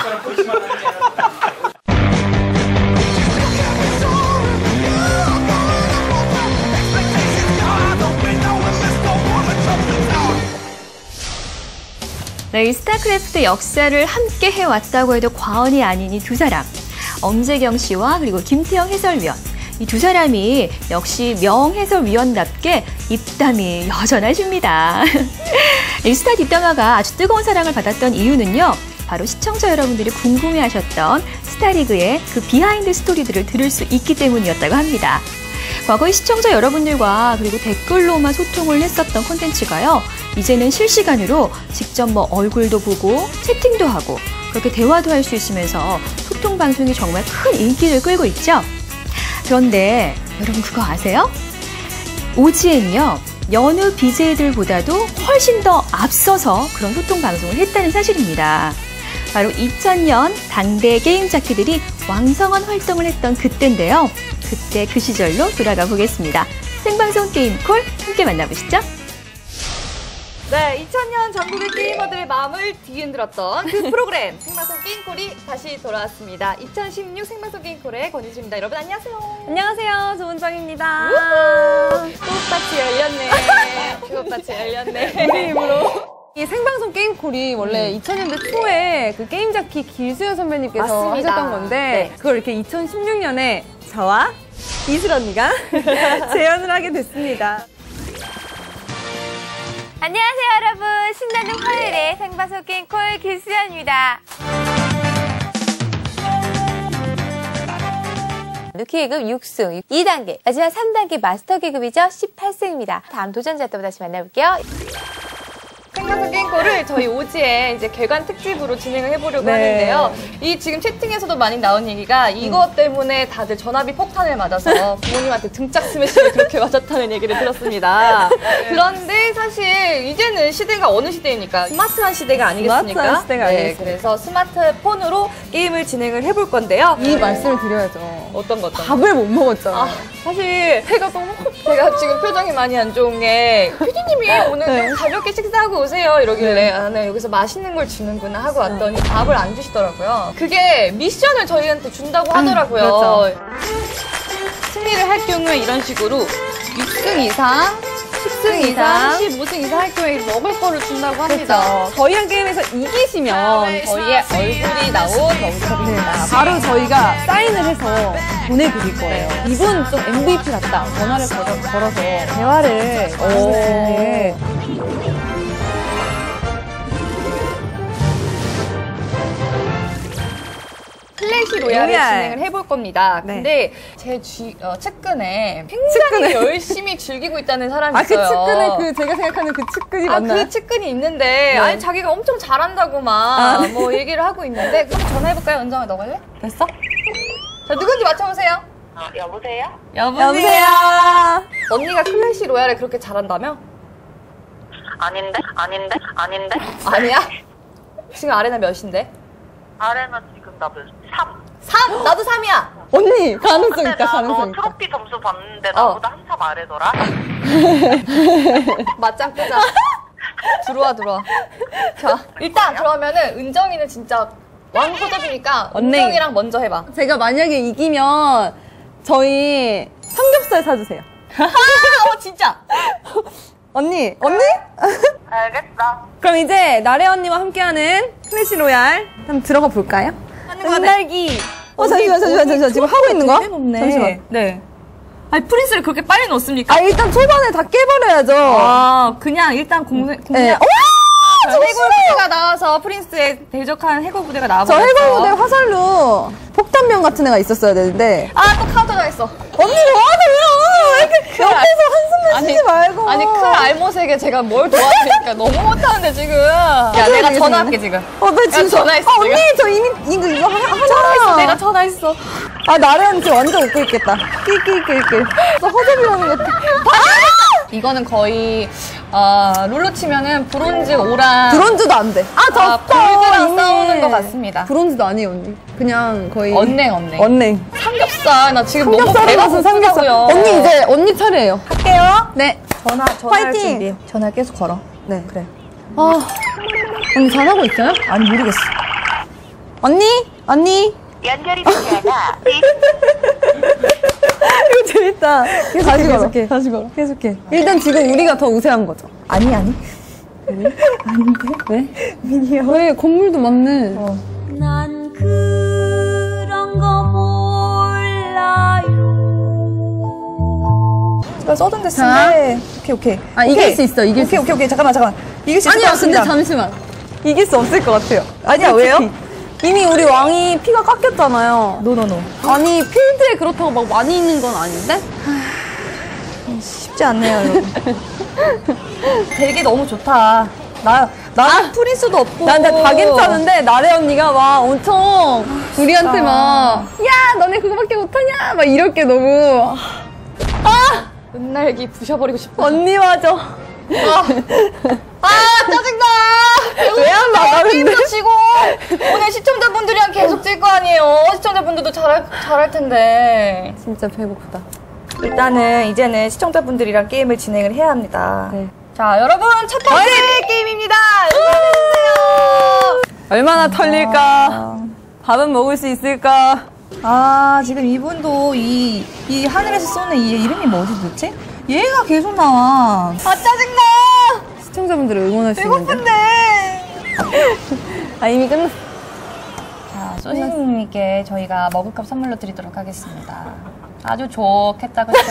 네, 이 스타크래프트 역사를 함께 해왔다고 해도 과언이 아닌 이 두 사람. 엄재경 씨와 그리고 김태형 해설위원. 이 두 사람이 역시 명해설위원답게 입담이 여전하십니다. 이 스타 뒷담화가 아주 뜨거운 사랑을 받았던 이유는요. 바로 시청자 여러분들이 궁금해하셨던 스타리그의 그 비하인드 스토리들을 들을 수 있기 때문이었다고 합니다. 과거의 시청자 여러분들과 그리고 댓글로만 소통을 했었던 콘텐츠가요. 이제는 실시간으로 직접 뭐 얼굴도 보고 채팅도 하고 그렇게 대화도 할 수 있으면서 소통 방송이 정말 큰 인기를 끌고 있죠. 그런데 여러분 그거 아세요? OGN이요. 여느 BJ들보다도 훨씬 더 앞서서 그런 소통 방송을 했다는 사실입니다. 바로 2000년 당대 게임 자키들이 왕성한 활동을 했던 그때인데요. 그때 그 시절로 돌아가 보겠습니다. 생방송 게임콜 함께 만나보시죠. 네, 2000년 전국의 게이머들의 마음을 뒤흔들었던 그 프로그램 생방송 게임콜이 다시 돌아왔습니다. 2016 생방송 게임콜의 권희주입니다. 여러분 안녕하세요. 안녕하세요, 조은정입니다. 호흡밭이 열렸네. 호흡밭이 열렸네. 우리 입으로. 이 생방송 게임콜이 원래 2000년대 초에 그 게임자키 길수연 선배님께서 맞습니다. 하셨던 건데 네. 그걸 이렇게 2016년에 저와 이슬 언니가 재현을 하게 됐습니다. 안녕하세요 여러분, 신나는 화요일에 생방송 게임콜 길수연입니다. 루키 계급 6승 2단계, 마지막 3단계 마스터 계급이죠. 18승입니다. 다음 도전자 또 다시 만나볼게요. 생방송 게임콜을 저희 오지에 이제 개관 특집으로 진행을 해보려고 네. 하는데요. 이 지금 채팅에서도 많이 나온 얘기가 이것 때문에 다들 전화비 폭탄을 맞아서 부모님한테 등짝 스매시를 그렇게 맞았다는 얘기를 들었습니다. 그런데 사실 이제는 시대가 어느 시대입니까? 스마트한 시대가 아니겠습니까? 스마트한 시대가 아니겠습니까? 그래서 스마트폰으로 게임을 진행을 해볼 건데요. 이 말씀을 드려야죠. 어떤 것? 밥을 못 먹었잖아. 사실 제가 지금 표정이 많이 안 좋은 게 PD님이 오늘 가볍게 식사하고 오세요 이러길래 아, 네, 여기서 맛있는 걸 주는구나 하고 왔더니 밥을 안 주시더라고요. 그게 미션을 저희한테 준다고 하더라고요. 그렇죠. 승리를 할 경우에 이런 식으로 6승 이상, 10승 이상, 15승 이상 할 경우에 먹을 거를 준다고 합니다. 그렇죠. 저희랑 게임에서 이기시면 저희의 얼굴이 나온 먹을거리입니다. 바로 저희가 사인을 해서 보내드릴 거예요. 이분 좀 MVP 같다. 전화를 걸어서 대화를 나누는데 클래시 로얄을 로얄. 진행을 해볼 겁니다. 네. 근데 제 측근에 굉장히 열심히 즐기고 있다는 사람이 있어요. 그 측근에 제가 생각하는 그 측근이 맞나요? 그 측근이 있는데 네. 아니 자기가 엄청 잘한다고 막 뭐 얘기를 하고 있는데 그럼 전화해볼까요? 은정아 너 갈래? 됐어? 자 누군지 맞춰보세요. 여보세요? 여보세요? 언니가 클래시 로얄을 그렇게 잘한다며? 아닌데? 아니야? 지금 아레나 몇인데? 아레나 지금 나 몇? 3. 3! 나도 3이야! 언니 가능성 근데 있다. 나 가능성 너 있다. 트로피 점수 봤는데 나보다 한참 아래더라? 맞짱 뜨자. 들어와. 자, 일단 그러면은 은정이는 진짜 왕호접이니까 언니. 은정이랑 먼저 해봐. 제가 만약에 이기면 저희 삼겹살 사주세요. 진짜! 언니? 알겠어. 그럼 이제 나래 언니와 함께하는 클래시 로얄 한번 들어가 볼까요? 은달기. 잠시만. 지금 하고 있는 거야? 잠시만. 네. 아니, 프린스를 그렇게 빨리 넣습니까? 아, 일단 초반에 다 깨버려야죠. 그냥 일단 공략. 네. 해골부대가 나와서 프린스에 대적한 해골부대가 저 나와버렸어. 해골부대 화살로 폭탄병 같은 애가 있었어야 되는데. 또 카운터가 했어. 언니 뭐하세요? 이렇게 옆에서 한숨만 쉬지 말고. 아니, 클 알못에게 제가 뭘 도와드릴까? 너무 못하는데, 지금. 야, 내가 전화할게, 지금. 나 지금 전화했어, 언니, 저 이미 이거 하나. 전화했어, 내가 전화했어. 나래 언니 지금 완전 웃고 있겠다. 낄낄낄낄. 저 허접이라는 것 같아. 이거는 거의, 롤로 치면은 브론즈 5랑. 브론즈도 안 돼. 골드랑 이미. 싸우는 것 같습니다. 브론즈도 아니에요, 언니. 그냥 거의. 언냉. 언냉. 삼겹살, 나 지금 삼겹살에 너무 무슨 배가 삼겹살. 고프다고요. 언니 이제 언니 차례예요. 할게요. 네. 전화할 화이팅! 준비. 전화 계속 걸어. 네. 그래. 언니 잘하고 있어요? 아니, 모르겠어. 언니. 연결이 되지 않아. 이거 재밌다. 계속해. 다시 걸어. 계속해. 일단 지금 우리가 더 우세한 거죠. 아니. 아닌데? 왜? 미니요. 왜? 건물도 많네. 난 그런 거 몰라요. 제가 써둔 데쓰는데 오케이. 이길 수 있어. 이길 수 있어. 오케이. 잠깐만. 이길 수 있을 것 아니야, 근데 같습니다. 잠시만. 이길 수 없을 것 같아요. 아니야, 솔직히. 왜요? 이미 우리 왕이 피가 깎였잖아요. 노. 아니, 필드에 그렇다고 막 많이 있는 건 아닌데? 쉽지 않네요, 여러분. 되게 너무 좋다. 나는 프린스도 없고. 난 근데 다 괜찮은데, 나래 언니가 막 엄청 우리한테 막, 야, 너네 그거밖에 못하냐? 막 이럴 게 너무. 은날기 부셔버리고 싶어. 언니 맞아. 짜증나! 왜 안 나가, 근데? 게임도 치고, 오늘 시청자분들이랑 계속 찔 거 아니에요. 시청자분들도 잘할 텐데. 진짜 배고프다. 일단은 이제는 시청자분들이랑 게임을 진행을 해야 합니다. 네. 자, 여러분, 첫 번째 게임입니다. 응원해주세요. 얼마나 털릴까? 밥은 먹을 수 있을까? 지금 이분도 이 하늘에서 쏘는 이 이름이 뭐지 도대체? 얘가 계속 나와. 짜증나! 시청자분들을 응원할 수 있는데. 배고픈데! 이미 끝났어. 자, 소신님께 저희가 머그컵 선물로 드리도록 하겠습니다. 아주 좋겠다, 그쵸?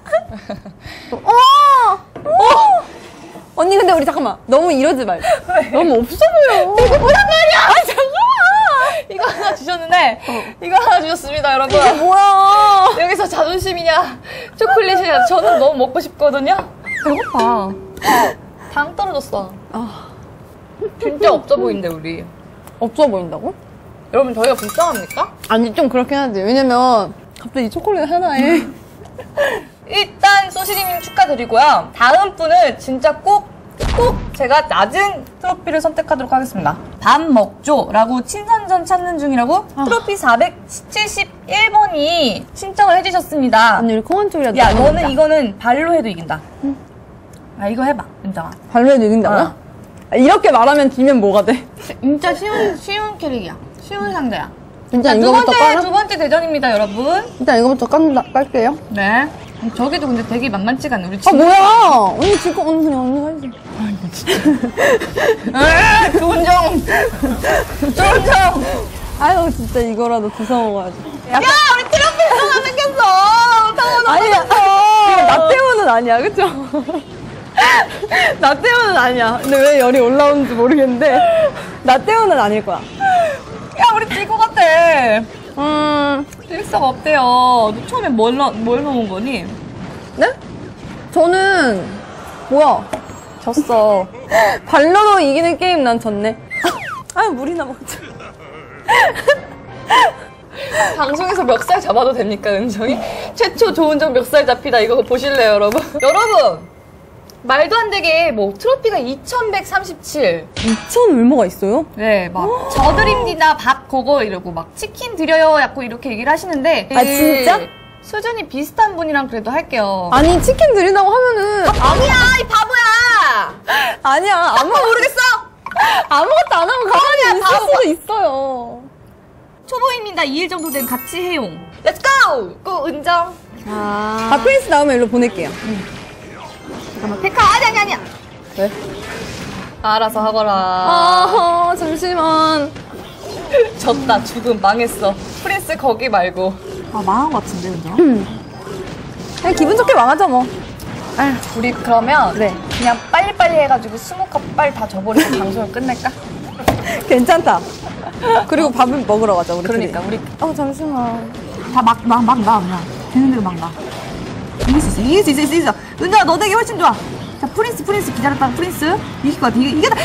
언니 근데 우리 잠깐만 너무 이러지 말자. 너무 없어 보여. 이게 뭐란 말이야! 잠깐만! 이거 하나 주셨는데, 이거 하나 주셨습니다, 여러분. 이게 뭐야? 여기서 자존심이냐, 초콜릿이냐, 저는 너무 먹고 싶거든요? 배고파. 당 떨어졌어. 진짜 없어 보이는데, 우리. 없어 보인다고? 여러분, 저희가 불쌍합니까? 아니 좀 그렇긴 한데 왜냐면 갑자기 초콜릿 하나에 일단 소시리님 축하드리고요. 다음 분은 진짜 꼭 제가 낮은 트로피를 선택하도록 하겠습니다. 밥 먹죠라고 친선전 찾는 중이라고 트로피 471번이 신청을 해주셨습니다. 언니 우리 콩한 쪽이라도 야, 너는 이거는 발로 해도 이긴다. 이거 해봐, 은정아. 발로 해도 이긴다고요? 이렇게 말하면 지면 뭐가 돼? 진짜 쉬운 캐릭이야. 쉬운 상대야. 진짜 자, 이거부터 깔아? 두 번째 대전입니다, 여러분. 일단 이거부터 깔게요. 네. 저기도 근데 되게 만만치가 않네. 우리 친구. 뭐야! 언니 지금 언니가 해야지. 조은정! 아유 진짜 이거라도 주워 먹어야지. 야, 우리 트로피 하나 생겼어! 아니야. 이거 나 때문은 아니야, 그쵸? 나 때문은 아니야. 근데 왜 열이 올라오는지 모르겠는데 나 때문은 아닐 거야. 야, 우리 질 것 같아. 트릭서가 없대요. 너 처음에 뭘 넣은 거니? 네? 저는 뭐야? 졌어. 발로도 이기는 게임 난 졌네. 아유 물이나 먹자. 방송에서 멱살 잡아도 됩니까, 은정이? 최초 조은정 멱살 잡히다 이거 보실래요, 여러분? 여러분! 말도 안 되게 뭐 트로피가 2137. 2,000 얼마가 있어요? 네, 막 저드립니다 밥 그거 이러고 막 치킨 드려요 약고 이렇게 얘기를 하시는데 진짜? 수준이 비슷한 분이랑 그래도 할게요. 아니 치킨 드린다고 하면은 아니야 이 바보야. 아니야 모르겠어. 아무것도 안 하고 가만히 있을 수도 있어요. 초보입니다. 2일 정도 된 같이 해용. 렛츠 고! 고 은정. 프린스 나오면 일로 보낼게요. 잠깐만 페카 아니야. 왜? 알아서 하거라. 잠시만. 졌다 죽음 망했어. 프린스 거기 말고. 망한 것 같은데 은정? 그냥 기분 좋게 망하자 뭐. 우리 그러면 네. 그냥 빨리빨리 해가지고 20컵 빨리 다 줘버리고 방송을 끝낼까? 괜찮다. 그리고 밥을 먹으러 가자 우리 그러니까 둘이. 우리 잠시만. 다 막 나. 되는 대로 막 나. 이길 수 있어. 은정아, 너 되게 훨씬 좋아. 자, 프린스 기다렸다. 프린스 이길 것 같아. 이겼다.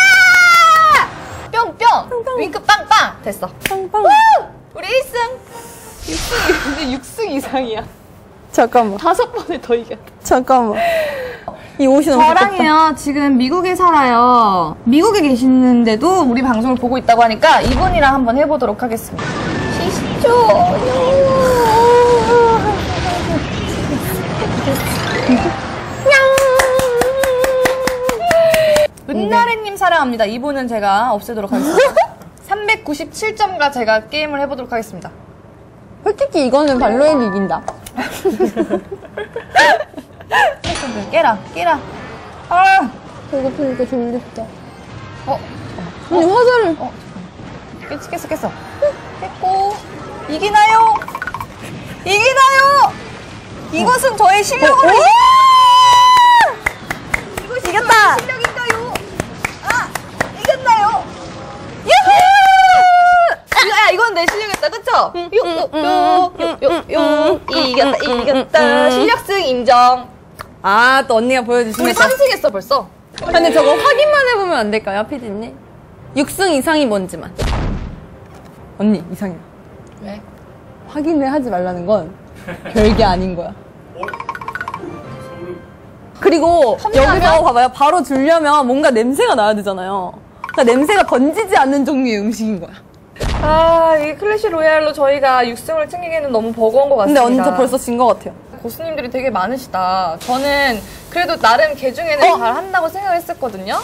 뿅. 윙크 빵빵. 됐어. 빵빵. 우리 1승. 6승 이상이야. 잠깐만. 5번을 더 이겼다. 잠깐만. 이 옷이 너무 저랑이요, 지금 미국에 살아요. 미국에 계시는데도 우리 방송을 보고 있다고 하니까 이분이랑 한번 해보도록 하겠습니다. 시시죠. 은나래님 사랑합니다. 이분은 제가 없애도록 하겠습니다. 397점과 제가 게임을 해보도록 하겠습니다. 솔직히 이거는 발로에게 이긴다. 깨라. 배고프니까 졸립다. 언니 화살을. 깼어. 깼고. 이기나요? 이것은 저의 실력으로. 이것이 이겼다. 실력인가요? 이겼나요? 유후! 야, 이건 내 실력이었다, 그쵸? 이겼다. 실력승 인정. 또 언니가 보여주시면. 우리 3승했어, 벌써. 근데 저거 확인만 해보면 안 될까요, 피디님? 6승 이상이 뭔지만. 언니, 이상해. 왜? 확인을 하지 말라는 건 별게 아닌 거야. 그리고 섭취하면? 여기서 봐봐요. 바로 주려면 뭔가 냄새가 나야 되잖아요. 그러니까 냄새가 번지지 않는 종류의 음식인 거야. 아, 이 클래시 로얄로 저희가 6승을 챙기기에는 너무 버거운 것 근데 같습니다. 언제 벌써 진 것 같아요. 고수님들이 되게 많으시다. 저는 그래도 나름 개 중에는 잘 한다고 생각을 했었거든요.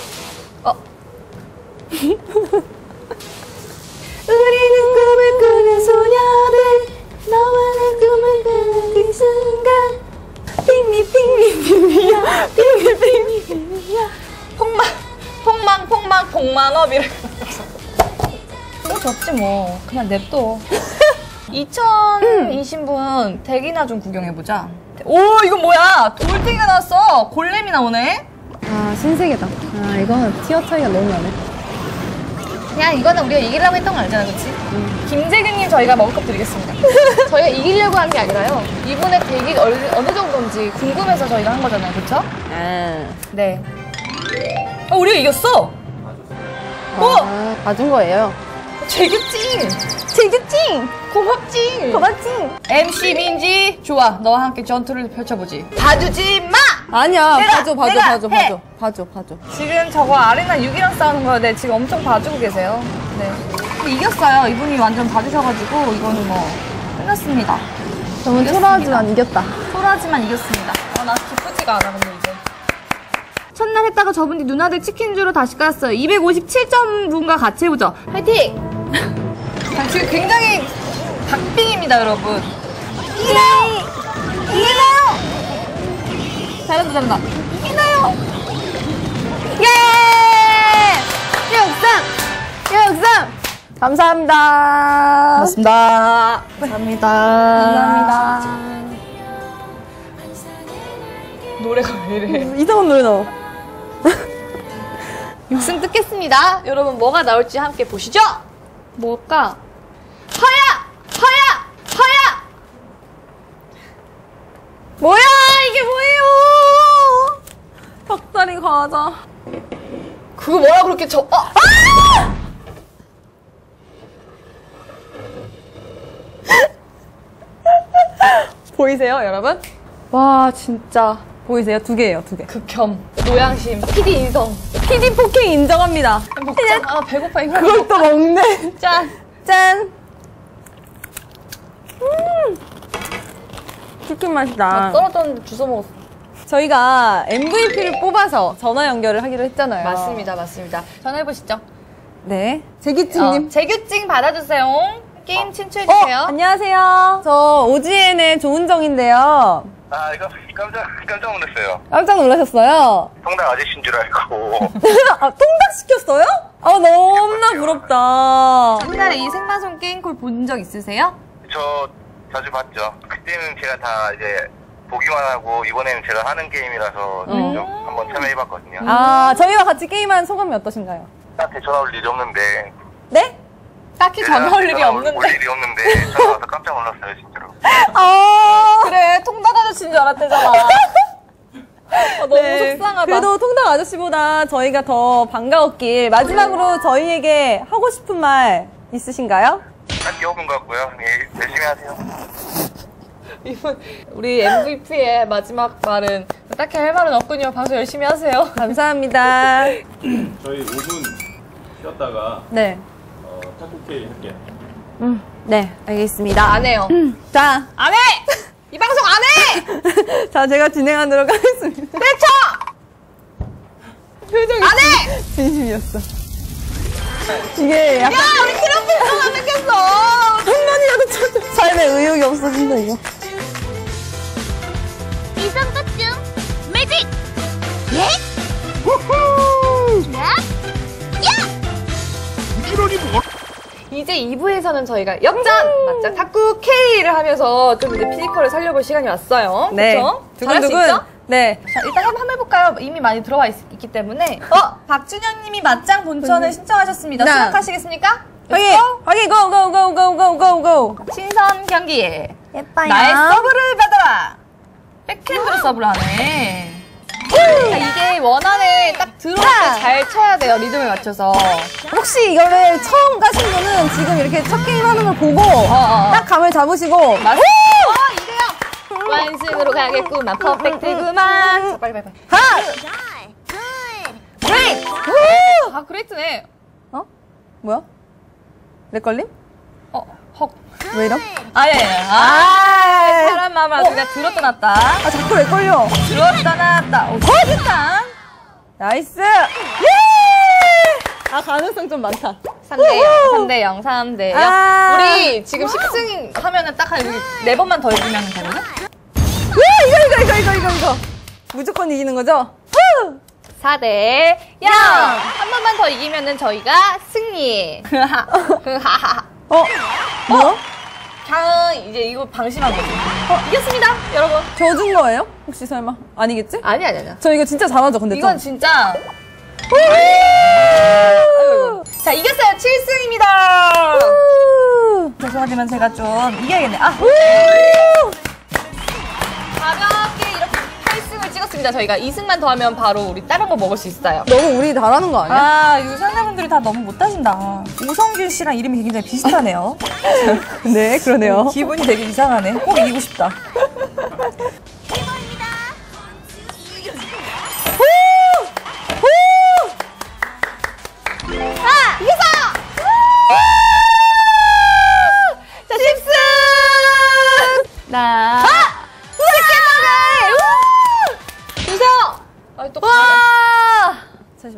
우리는 꿈을 꾸는 소녀들 너와 내 꿈을 꾸는 그 순간 핑미 핑미야 핑미 핑미야 폭망업이래. 그것도 없지 뭐. 그냥 냅둬. 2020분 덱이나 좀 구경해보자. 오, 이거 뭐야? 돌탱이가 나왔어. 골렘이 나오네. 아 신세계다. 아 이거는 티어 차이가 너무 나네. 그냥 이거는 우리가 이기려고 했던 거 알잖아, 그치? 김재균님 저희가 먹을것 드리겠습니다. 저희가 이기려고 한 게 아니라요. 이분의 덱이 어느 정도인지 궁금해서 저희가 한 거잖아요, 그쵸? 네. 우리가 이겼어! 봐준 거예요. 재규찡! 재규찡! 고맙찡! 고맙찡! MC 민지, 좋아. 너와 함께 전투를 펼쳐보지. 봐주지 마! 아니야. 내가 봐줘. 지금 저거 아레나 6이랑 싸우는 거야. 네, 지금 엄청 봐주고 계세요. 네. 근데 이겼어요. 이분이 완전 봐주셔가지고, 이거는 뭐, 끝났습니다. 저는 초라하지만 이겼다. 초라하지만 이겼습니다. 나 기쁘지가 않아, 근데 이제. 첫날 했다가 접은 뒤 누나들 치킨주로 다시 깠어요. 257점분과 같이 해보죠. 화이팅! 지금 굉장히 박빙입니다, 여러분. 이기나요! 잘한다. 이기나요! 예! 역삼! 감사합니다. 감사합니다. 노래가 왜 이래? 이상한 노래 나와. 6승 뜯겠습니다. 여러분 뭐가 나올지 함께 보시죠. 뭘까? 허야! 뭐야 이게 뭐예요? 닭다리 과자. 그거 뭐라 그렇게 보이세요, 여러분? 와 진짜 보이세요? 2개예요, 2개. 극혐, 노양심, PD 인성. PD 폭행 인정합니다. 먹자. 아 배고파 이거. 그걸 또 먹네. 짠. 치킨 맛이다. 떨어졌는데 주워 먹었어. 저희가 MVP를 뽑아서 전화 연결을 하기로 했잖아요. 맞습니다. 전화해보시죠. 네. 재규찡님. 재규찡 받아주세요. 게임 친추해주세요. 안녕하세요. 저 OGN의 조은정인데요. 아, 이거 깜짝 놀랐어요. 깜짝 놀라셨어요? 통닭 아저씨인 줄 알고. 아, 통닭 시켰어요? 아, 너무나 부럽다. 옛날에 이 생방송 게임콜 본 적 있으세요? 저 자주 봤죠. 그때는 제가 다 이제 보기만 하고 이번에는 제가 하는 게임이라서 좀 한번 참여해봤거든요. 아, 저희와 같이 게임한 소감이 어떠신가요? 나한테 전화 올 일이 없는데. 네? 딱히 전화 올 일이 없는데. 올 일이 없는데 전화 와서 깜짝 놀랐어요, 진짜로. 그래, 통닭 아저씨인 줄 알았대잖아. 너무 속상하다. 그래도 통닭 아저씨보다 저희가 더 반가웠길. 마지막으로 저희에게 하고 싶은 말 있으신가요? 딱히 없는 것 같고요. 예, 열심히 하세요. 이분 우리 MVP의 마지막 말은 딱히 할 말은 없군요. 방송 열심히 하세요. 감사합니다. 저희 5분 쉬었다가 네. 탁구게임 할게요. 네, 알겠습니다. 안 해요. 자, 안 해! 이 방송 안 해! 자, 제가 진행하도록 하겠습니다. 내쳐! 표정이 안 해! 진심이었어. 이게 약간. 야, 우리 트럼프 안 느꼈어! 한 번이라도 쳐줘. 삶에 의욕이 없어진다, 이거. 이성것중 매직! 예? 우후! 야! 이제 2부에서는 저희가 역전! 맞죠? 탁구 K를 하면서 좀 이제 피지컬을 살려볼 시간이 왔어요. 네. 그쵸? 잘할 수 두근두근. 있죠? 네. 자, 일단 한번 해볼까요? 이미 많이 들어와 있기 때문에. 박준현 님이 맞짱 본천을 신청하셨습니다. 네. 수락하시겠습니까? 확인, 고! 신선 경기. 예뻐요. 나의 서브를 받아라. 백핸드로 서브를 하네. 자, 이게 원안에 딱 들어올 때 잘 쳐야 돼요. 리듬에 맞춰서. 혹시 이거를 처음 가신 분은 지금 이렇게 첫 게임 하는 걸 보고 딱 감을 잡으시고 맞아요. 이래요. 완승으로 가겠구만. 퍼펙트구만. 자, 빨리. 하! 그레이트! 아, 그레이트네. 어? 뭐야? 내 걸림? 헉. 왜 이럼? 사람 마음을 그냥 들었다 놨다. 아, 자꾸 왜 걸려? 들었다 놨다. 됐다. 나이스! 예! 아, 가능성 좀 많다. 3대0, 3대0. 아. 우리 지금 10승 하면은 딱 한 4번만 더 이기면 되거든? 이거. 무조건 이기는 거죠? 4대0. 한 번만 더 이기면은 저희가 승리. 뭐야? 자, 이제 이거 방심한 거지. 이겼습니다, 여러분. 져준 거예요? 혹시 설마? 아니겠지? 아니. 저 이거 진짜 잘하죠, 근데 이건 좀. 진짜. 자, 이겼어요. 7승입니다. 죄송하지만 제가 좀 이겨야겠네. 가볍게 이렇게 8승을 찍었습니다. 저희가 2승만 더 하면 바로 우리 다른 거 먹을 수 있어요. 너무 우리 잘하는 거 아니야? 이거 상대분들이 다 너무 못하신다. 오성균 씨랑 이름이 굉장히 비슷하네요. 네, 그러네요. 기분이 되게 이상하네. 꼭 이기고 싶다. 이겼어! 자, 10승! 치킨 먹을! 주세요! 잠시만.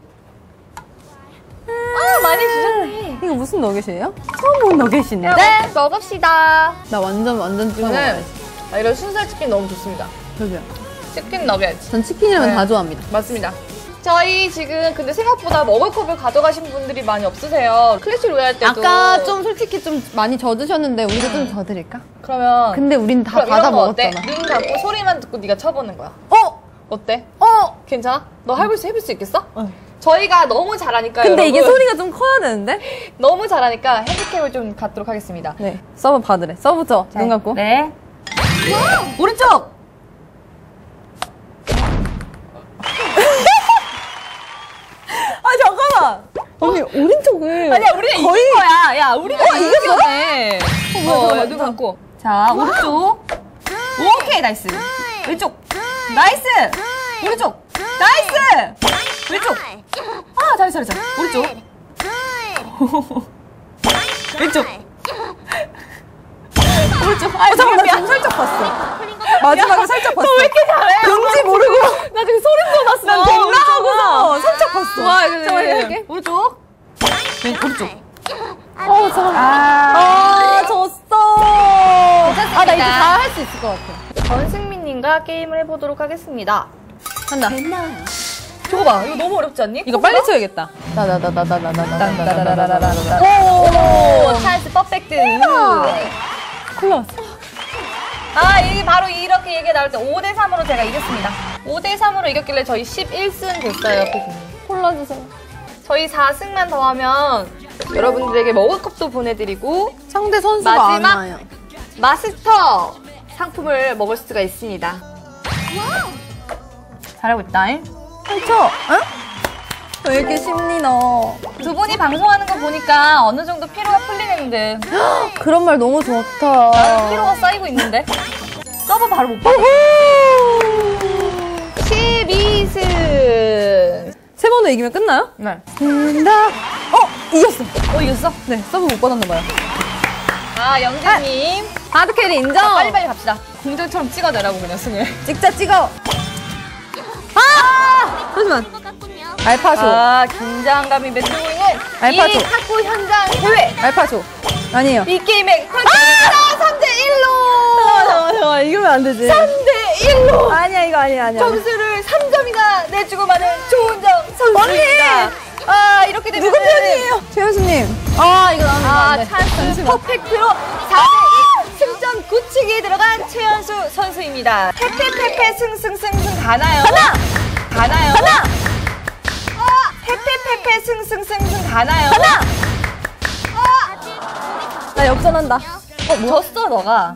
많이 주셨네. 이거 무슨 너겟이에요? 처음 본 너겟인데? 네, 먹읍시다. 나 완전 찍어 먹어야지. 이런 순살 치킨 너무 좋습니다. 저도요. 치킨 너겟. 전 치킨이라면 네. 다 좋아합니다. 맞습니다. 저희 지금 근데 생각보다 먹을 컵을 가져가신 분들이 많이 없으세요. 클래시 로얄 때도. 아까 좀 솔직히 좀 많이 져드셨는데 우리도 좀 더 드릴까? 그러면. 근데 우린 다 그럼 받아 이런 거 어때? 먹었잖아. 눈 감고 소리만 듣고 네가 쳐보는 거야. 어때? 괜찮아? 너 해볼 수 있겠어? 저희가 너무 잘하니까. 근데 여러분, 이게 소리가 좀 커야 되는데? 너무 잘하니까 핸디캡을 좀 갖도록 하겠습니다. 네. 서브 받으래. 서브죠. 눈 감고. 네. 오른쪽! 아, 잠깐만! 언니, 오른쪽을. 아니야, 우리가 이긴 거야. 야, 우리가 이겼어. 뭐야, 눈 감고. 자, 오른쪽. 오케이, 나이스. 왼쪽. 나이스! 오른쪽. 나이스! 왼쪽. 잘했어. 오른쪽. 왼쪽. 오른쪽. 잠깐만, 나 지금 살짝 봤어. 마지막에 살짝 봤어. 너 왜 이렇게 잘해? 뭔지 모르고. 나 지금 소름 돋았어. 난 댕나하고서 살짝 봤어. 와, 이거 잠깐만, 이렇게. 오른쪽. 오른쪽. 잠깐만. 졌어. 괜찮습니다. 나 이제 다 할 수 있을 것 같아. 전승민님과 게임을 해보도록 하겠습니다. 한다. 저거 봐, 이거 너무 어렵지 않니? 이거 빨리 쳐야겠다. 오, 찬스 퍼펙트. 콜라 왔어. 이게 바로 이렇게 얘기 나올 때 5대3으로 제가 이겼습니다. 5대3으로 이겼길래 저희 11승 됐어요, 피디님. 콜라 주세요. 저희 4승만 더 하면 여러분들에게 머그컵도 보내드리고 상대 선수가 마지막 안 와요. 마스터 상품을 먹을 수가 있습니다. 잘하고 있다잉. 펼쳐. 응? 왜 이렇게 심니 너? 두 분이 방송하는 거 보니까 어느 정도 피로가 풀리는 듯. 그런 말 너무 좋다. 나는 피로가 쌓이고 있는데. 서브 바로 못 받아. 12승. 세 번도 이기면 끝나요? 네. 이겼어. 이겼어? 네, 서브 못 받았나 봐요. 영재님. 하드캐리 인정. 빨리빨리 갑시다. 공장처럼 찍어내라고 그냥 승을. 찍어. 잠시만. 알파쇼. 긴장감이 맺히고 있는 알파쇼. 이 탁구 현장 대회. 알파쇼. 아니에요. 이 게임의 퀄리티입니다. 3대1로. 잠깐만. 이기면 안 되지. 3대1로. 아니야, 이거 아니야. 점수를 3점이나 내주고 마는 조은정 선수입니다. 이렇게 되면 누구 편이에요? 최현수님. 이거 나오면 안 돼. 찬스 퍼펙트로 4대2 승점 굳히기 들어간 최현수 선수입니다. 페페페페 승승승승 가나요? 가나요? 페페페페 승승승승 가나요? 나 역전한다. 졌어 너가.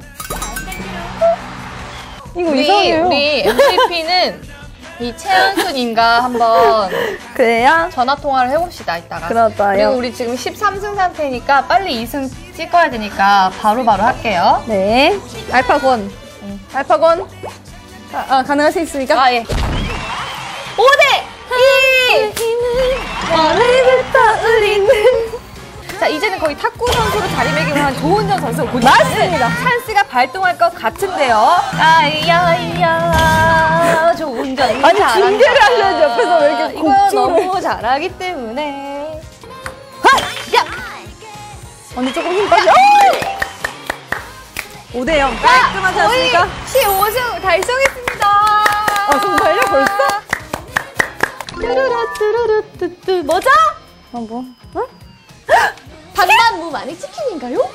이거 이상해요. 우리 MVP는 이 최현수님과 한번 그래요? 전화 통화를 해봅시다 이따가. 그럴까요? 그리고 우리 지금 13승 상태니까 빨리 2승 찍어야 되니까 바로바로 할게요. 네. 알파 권. 알파곤 가능할 수 있습니까? 아, 예. 5대 2! 오늘부터 우리는 자, 이제는 거의 탁구 선수로 자리매김한 조은정 선수 곧 맞습니다. 찬스가 발동할 것 같은데요. 아이야이야 조은정 아니, 중계를 하셔야지, 옆에서 왜 이렇게 이거 곡조를. 너무 잘하기 때문에. 야! 언니 조금 힘 빠져. 5대0 깔끔하지 않습니까? 15승 달성했습니다. 정말요? 벌써? 뚜루루뚜루루뚜뚜 뭐죠? 뭐? 반반 무만이 치킨인가요? 와!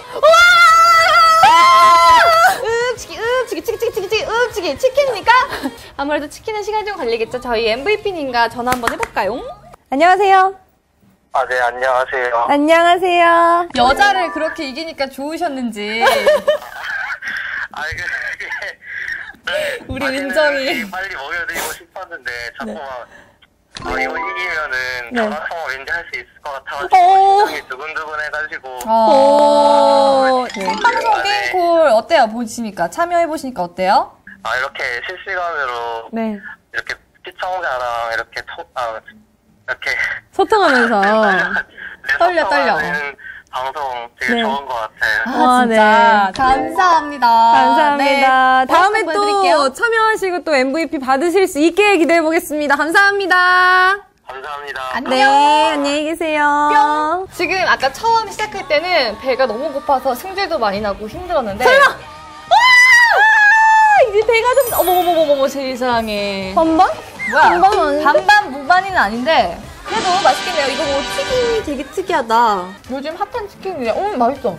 치킨 치킨입니까? 아무래도 치킨은 시간 좀 걸리겠죠. 저희 MVP님과 전화 한번 해볼까요? 안녕하세요. 아, 네, 안녕하세요. 안녕하세요. 여자를 그렇게 이기니까 좋으셨는지. 아, 이게 우리 은정이. 빨리 먹여드리고 싶었는데, 자꾸 막, 이거 이기면은 네. 전화 통화 왠지 할 수 있을 것 같아가지고, 심장이 두근두근 해가지고. 생방송 게임콜 어때요? 보시니까, 참여해보시니까 어때요? 아, 이렇게 실시간으로, 네. 이렇게 시청자랑 이렇게 이렇게 소통하면서. 떨려. 방송 되게 네. 좋은 것 같아요. 진짜. 감사합니다. 감사합니다. 네. 다음에 번호 또 보여드릴게요. 참여하시고 또 MVP 받으실 수 있게 기대해보겠습니다. 감사합니다. 감사합니다. 네, 안녕히 계세요. 지금 아까 처음 시작할 때는 배가 너무 고파서 승질도 많이 나고 힘들었는데. 설마! 이제 배가 좀, 어머머머머머, 세상에. 반반? 뭐야? 반반 아닌데? 반반 무반이는 아닌데. 그래도 맛있겠네요. 이거 뭐 튀김이 되게 특이하다. 요즘 핫한 치킨이래. 맛있어.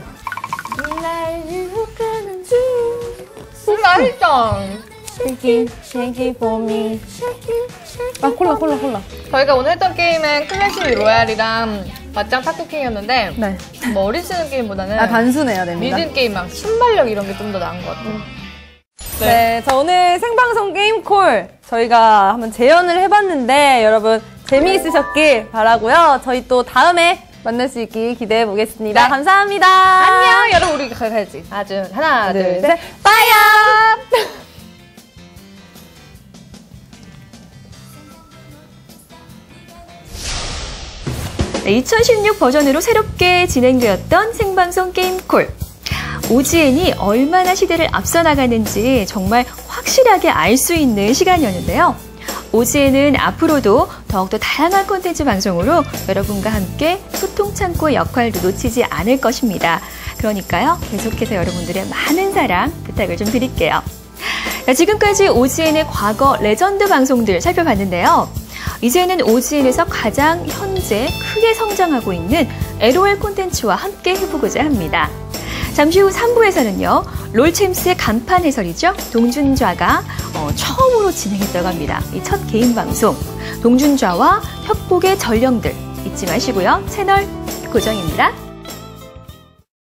맛있어. Shake it for me. 아, 콜라. 저희가 오늘 했던 게임은 클래식 로얄이랑 맞짱 탁구킹이었는데 네. 머리 쓰는 게임보다는 단순해야 됩니다. 리듬 게임이랑 순발력 이런 게 좀 더 나은 것 같아요. 네, 자, 오늘 생방송 게임콜 저희가 한번 재연을 해봤는데 여러분 재미있으셨길 바라고요. 저희 또 다음에 만날 수 있길 기대해 보겠습니다. 네. 감사합니다. 안녕. 여러분 우리 가야지. 아주 하나, 둘, 셋. 빠이야. 2016 버전으로 새롭게 진행되었던 생방송 게임콜. OGN이 얼마나 시대를 앞서 나가는지 정말 확실하게 알 수 있는 시간이었는데요. OGN은 앞으로도 더욱더 다양한 콘텐츠 방송으로 여러분과 함께 소통 창구의 역할도 놓치지 않을 것입니다. 그러니까요, 계속해서 여러분들의 많은 사랑 부탁을 좀 드릴게요. 자, 지금까지 OGN의 과거 레전드 방송들 살펴봤는데요. 이제는 OGN에서 가장 현재 크게 성장하고 있는 LOL 콘텐츠와 함께 해보고자 합니다. 잠시 후 3부에서는요. 롤챔스의 간판 해설이죠. 동준좌가 처음으로 진행했다고 합니다. 이 첫 개인 방송. 동준좌와 협곡의 전령들 잊지 마시고요. 채널 고정입니다.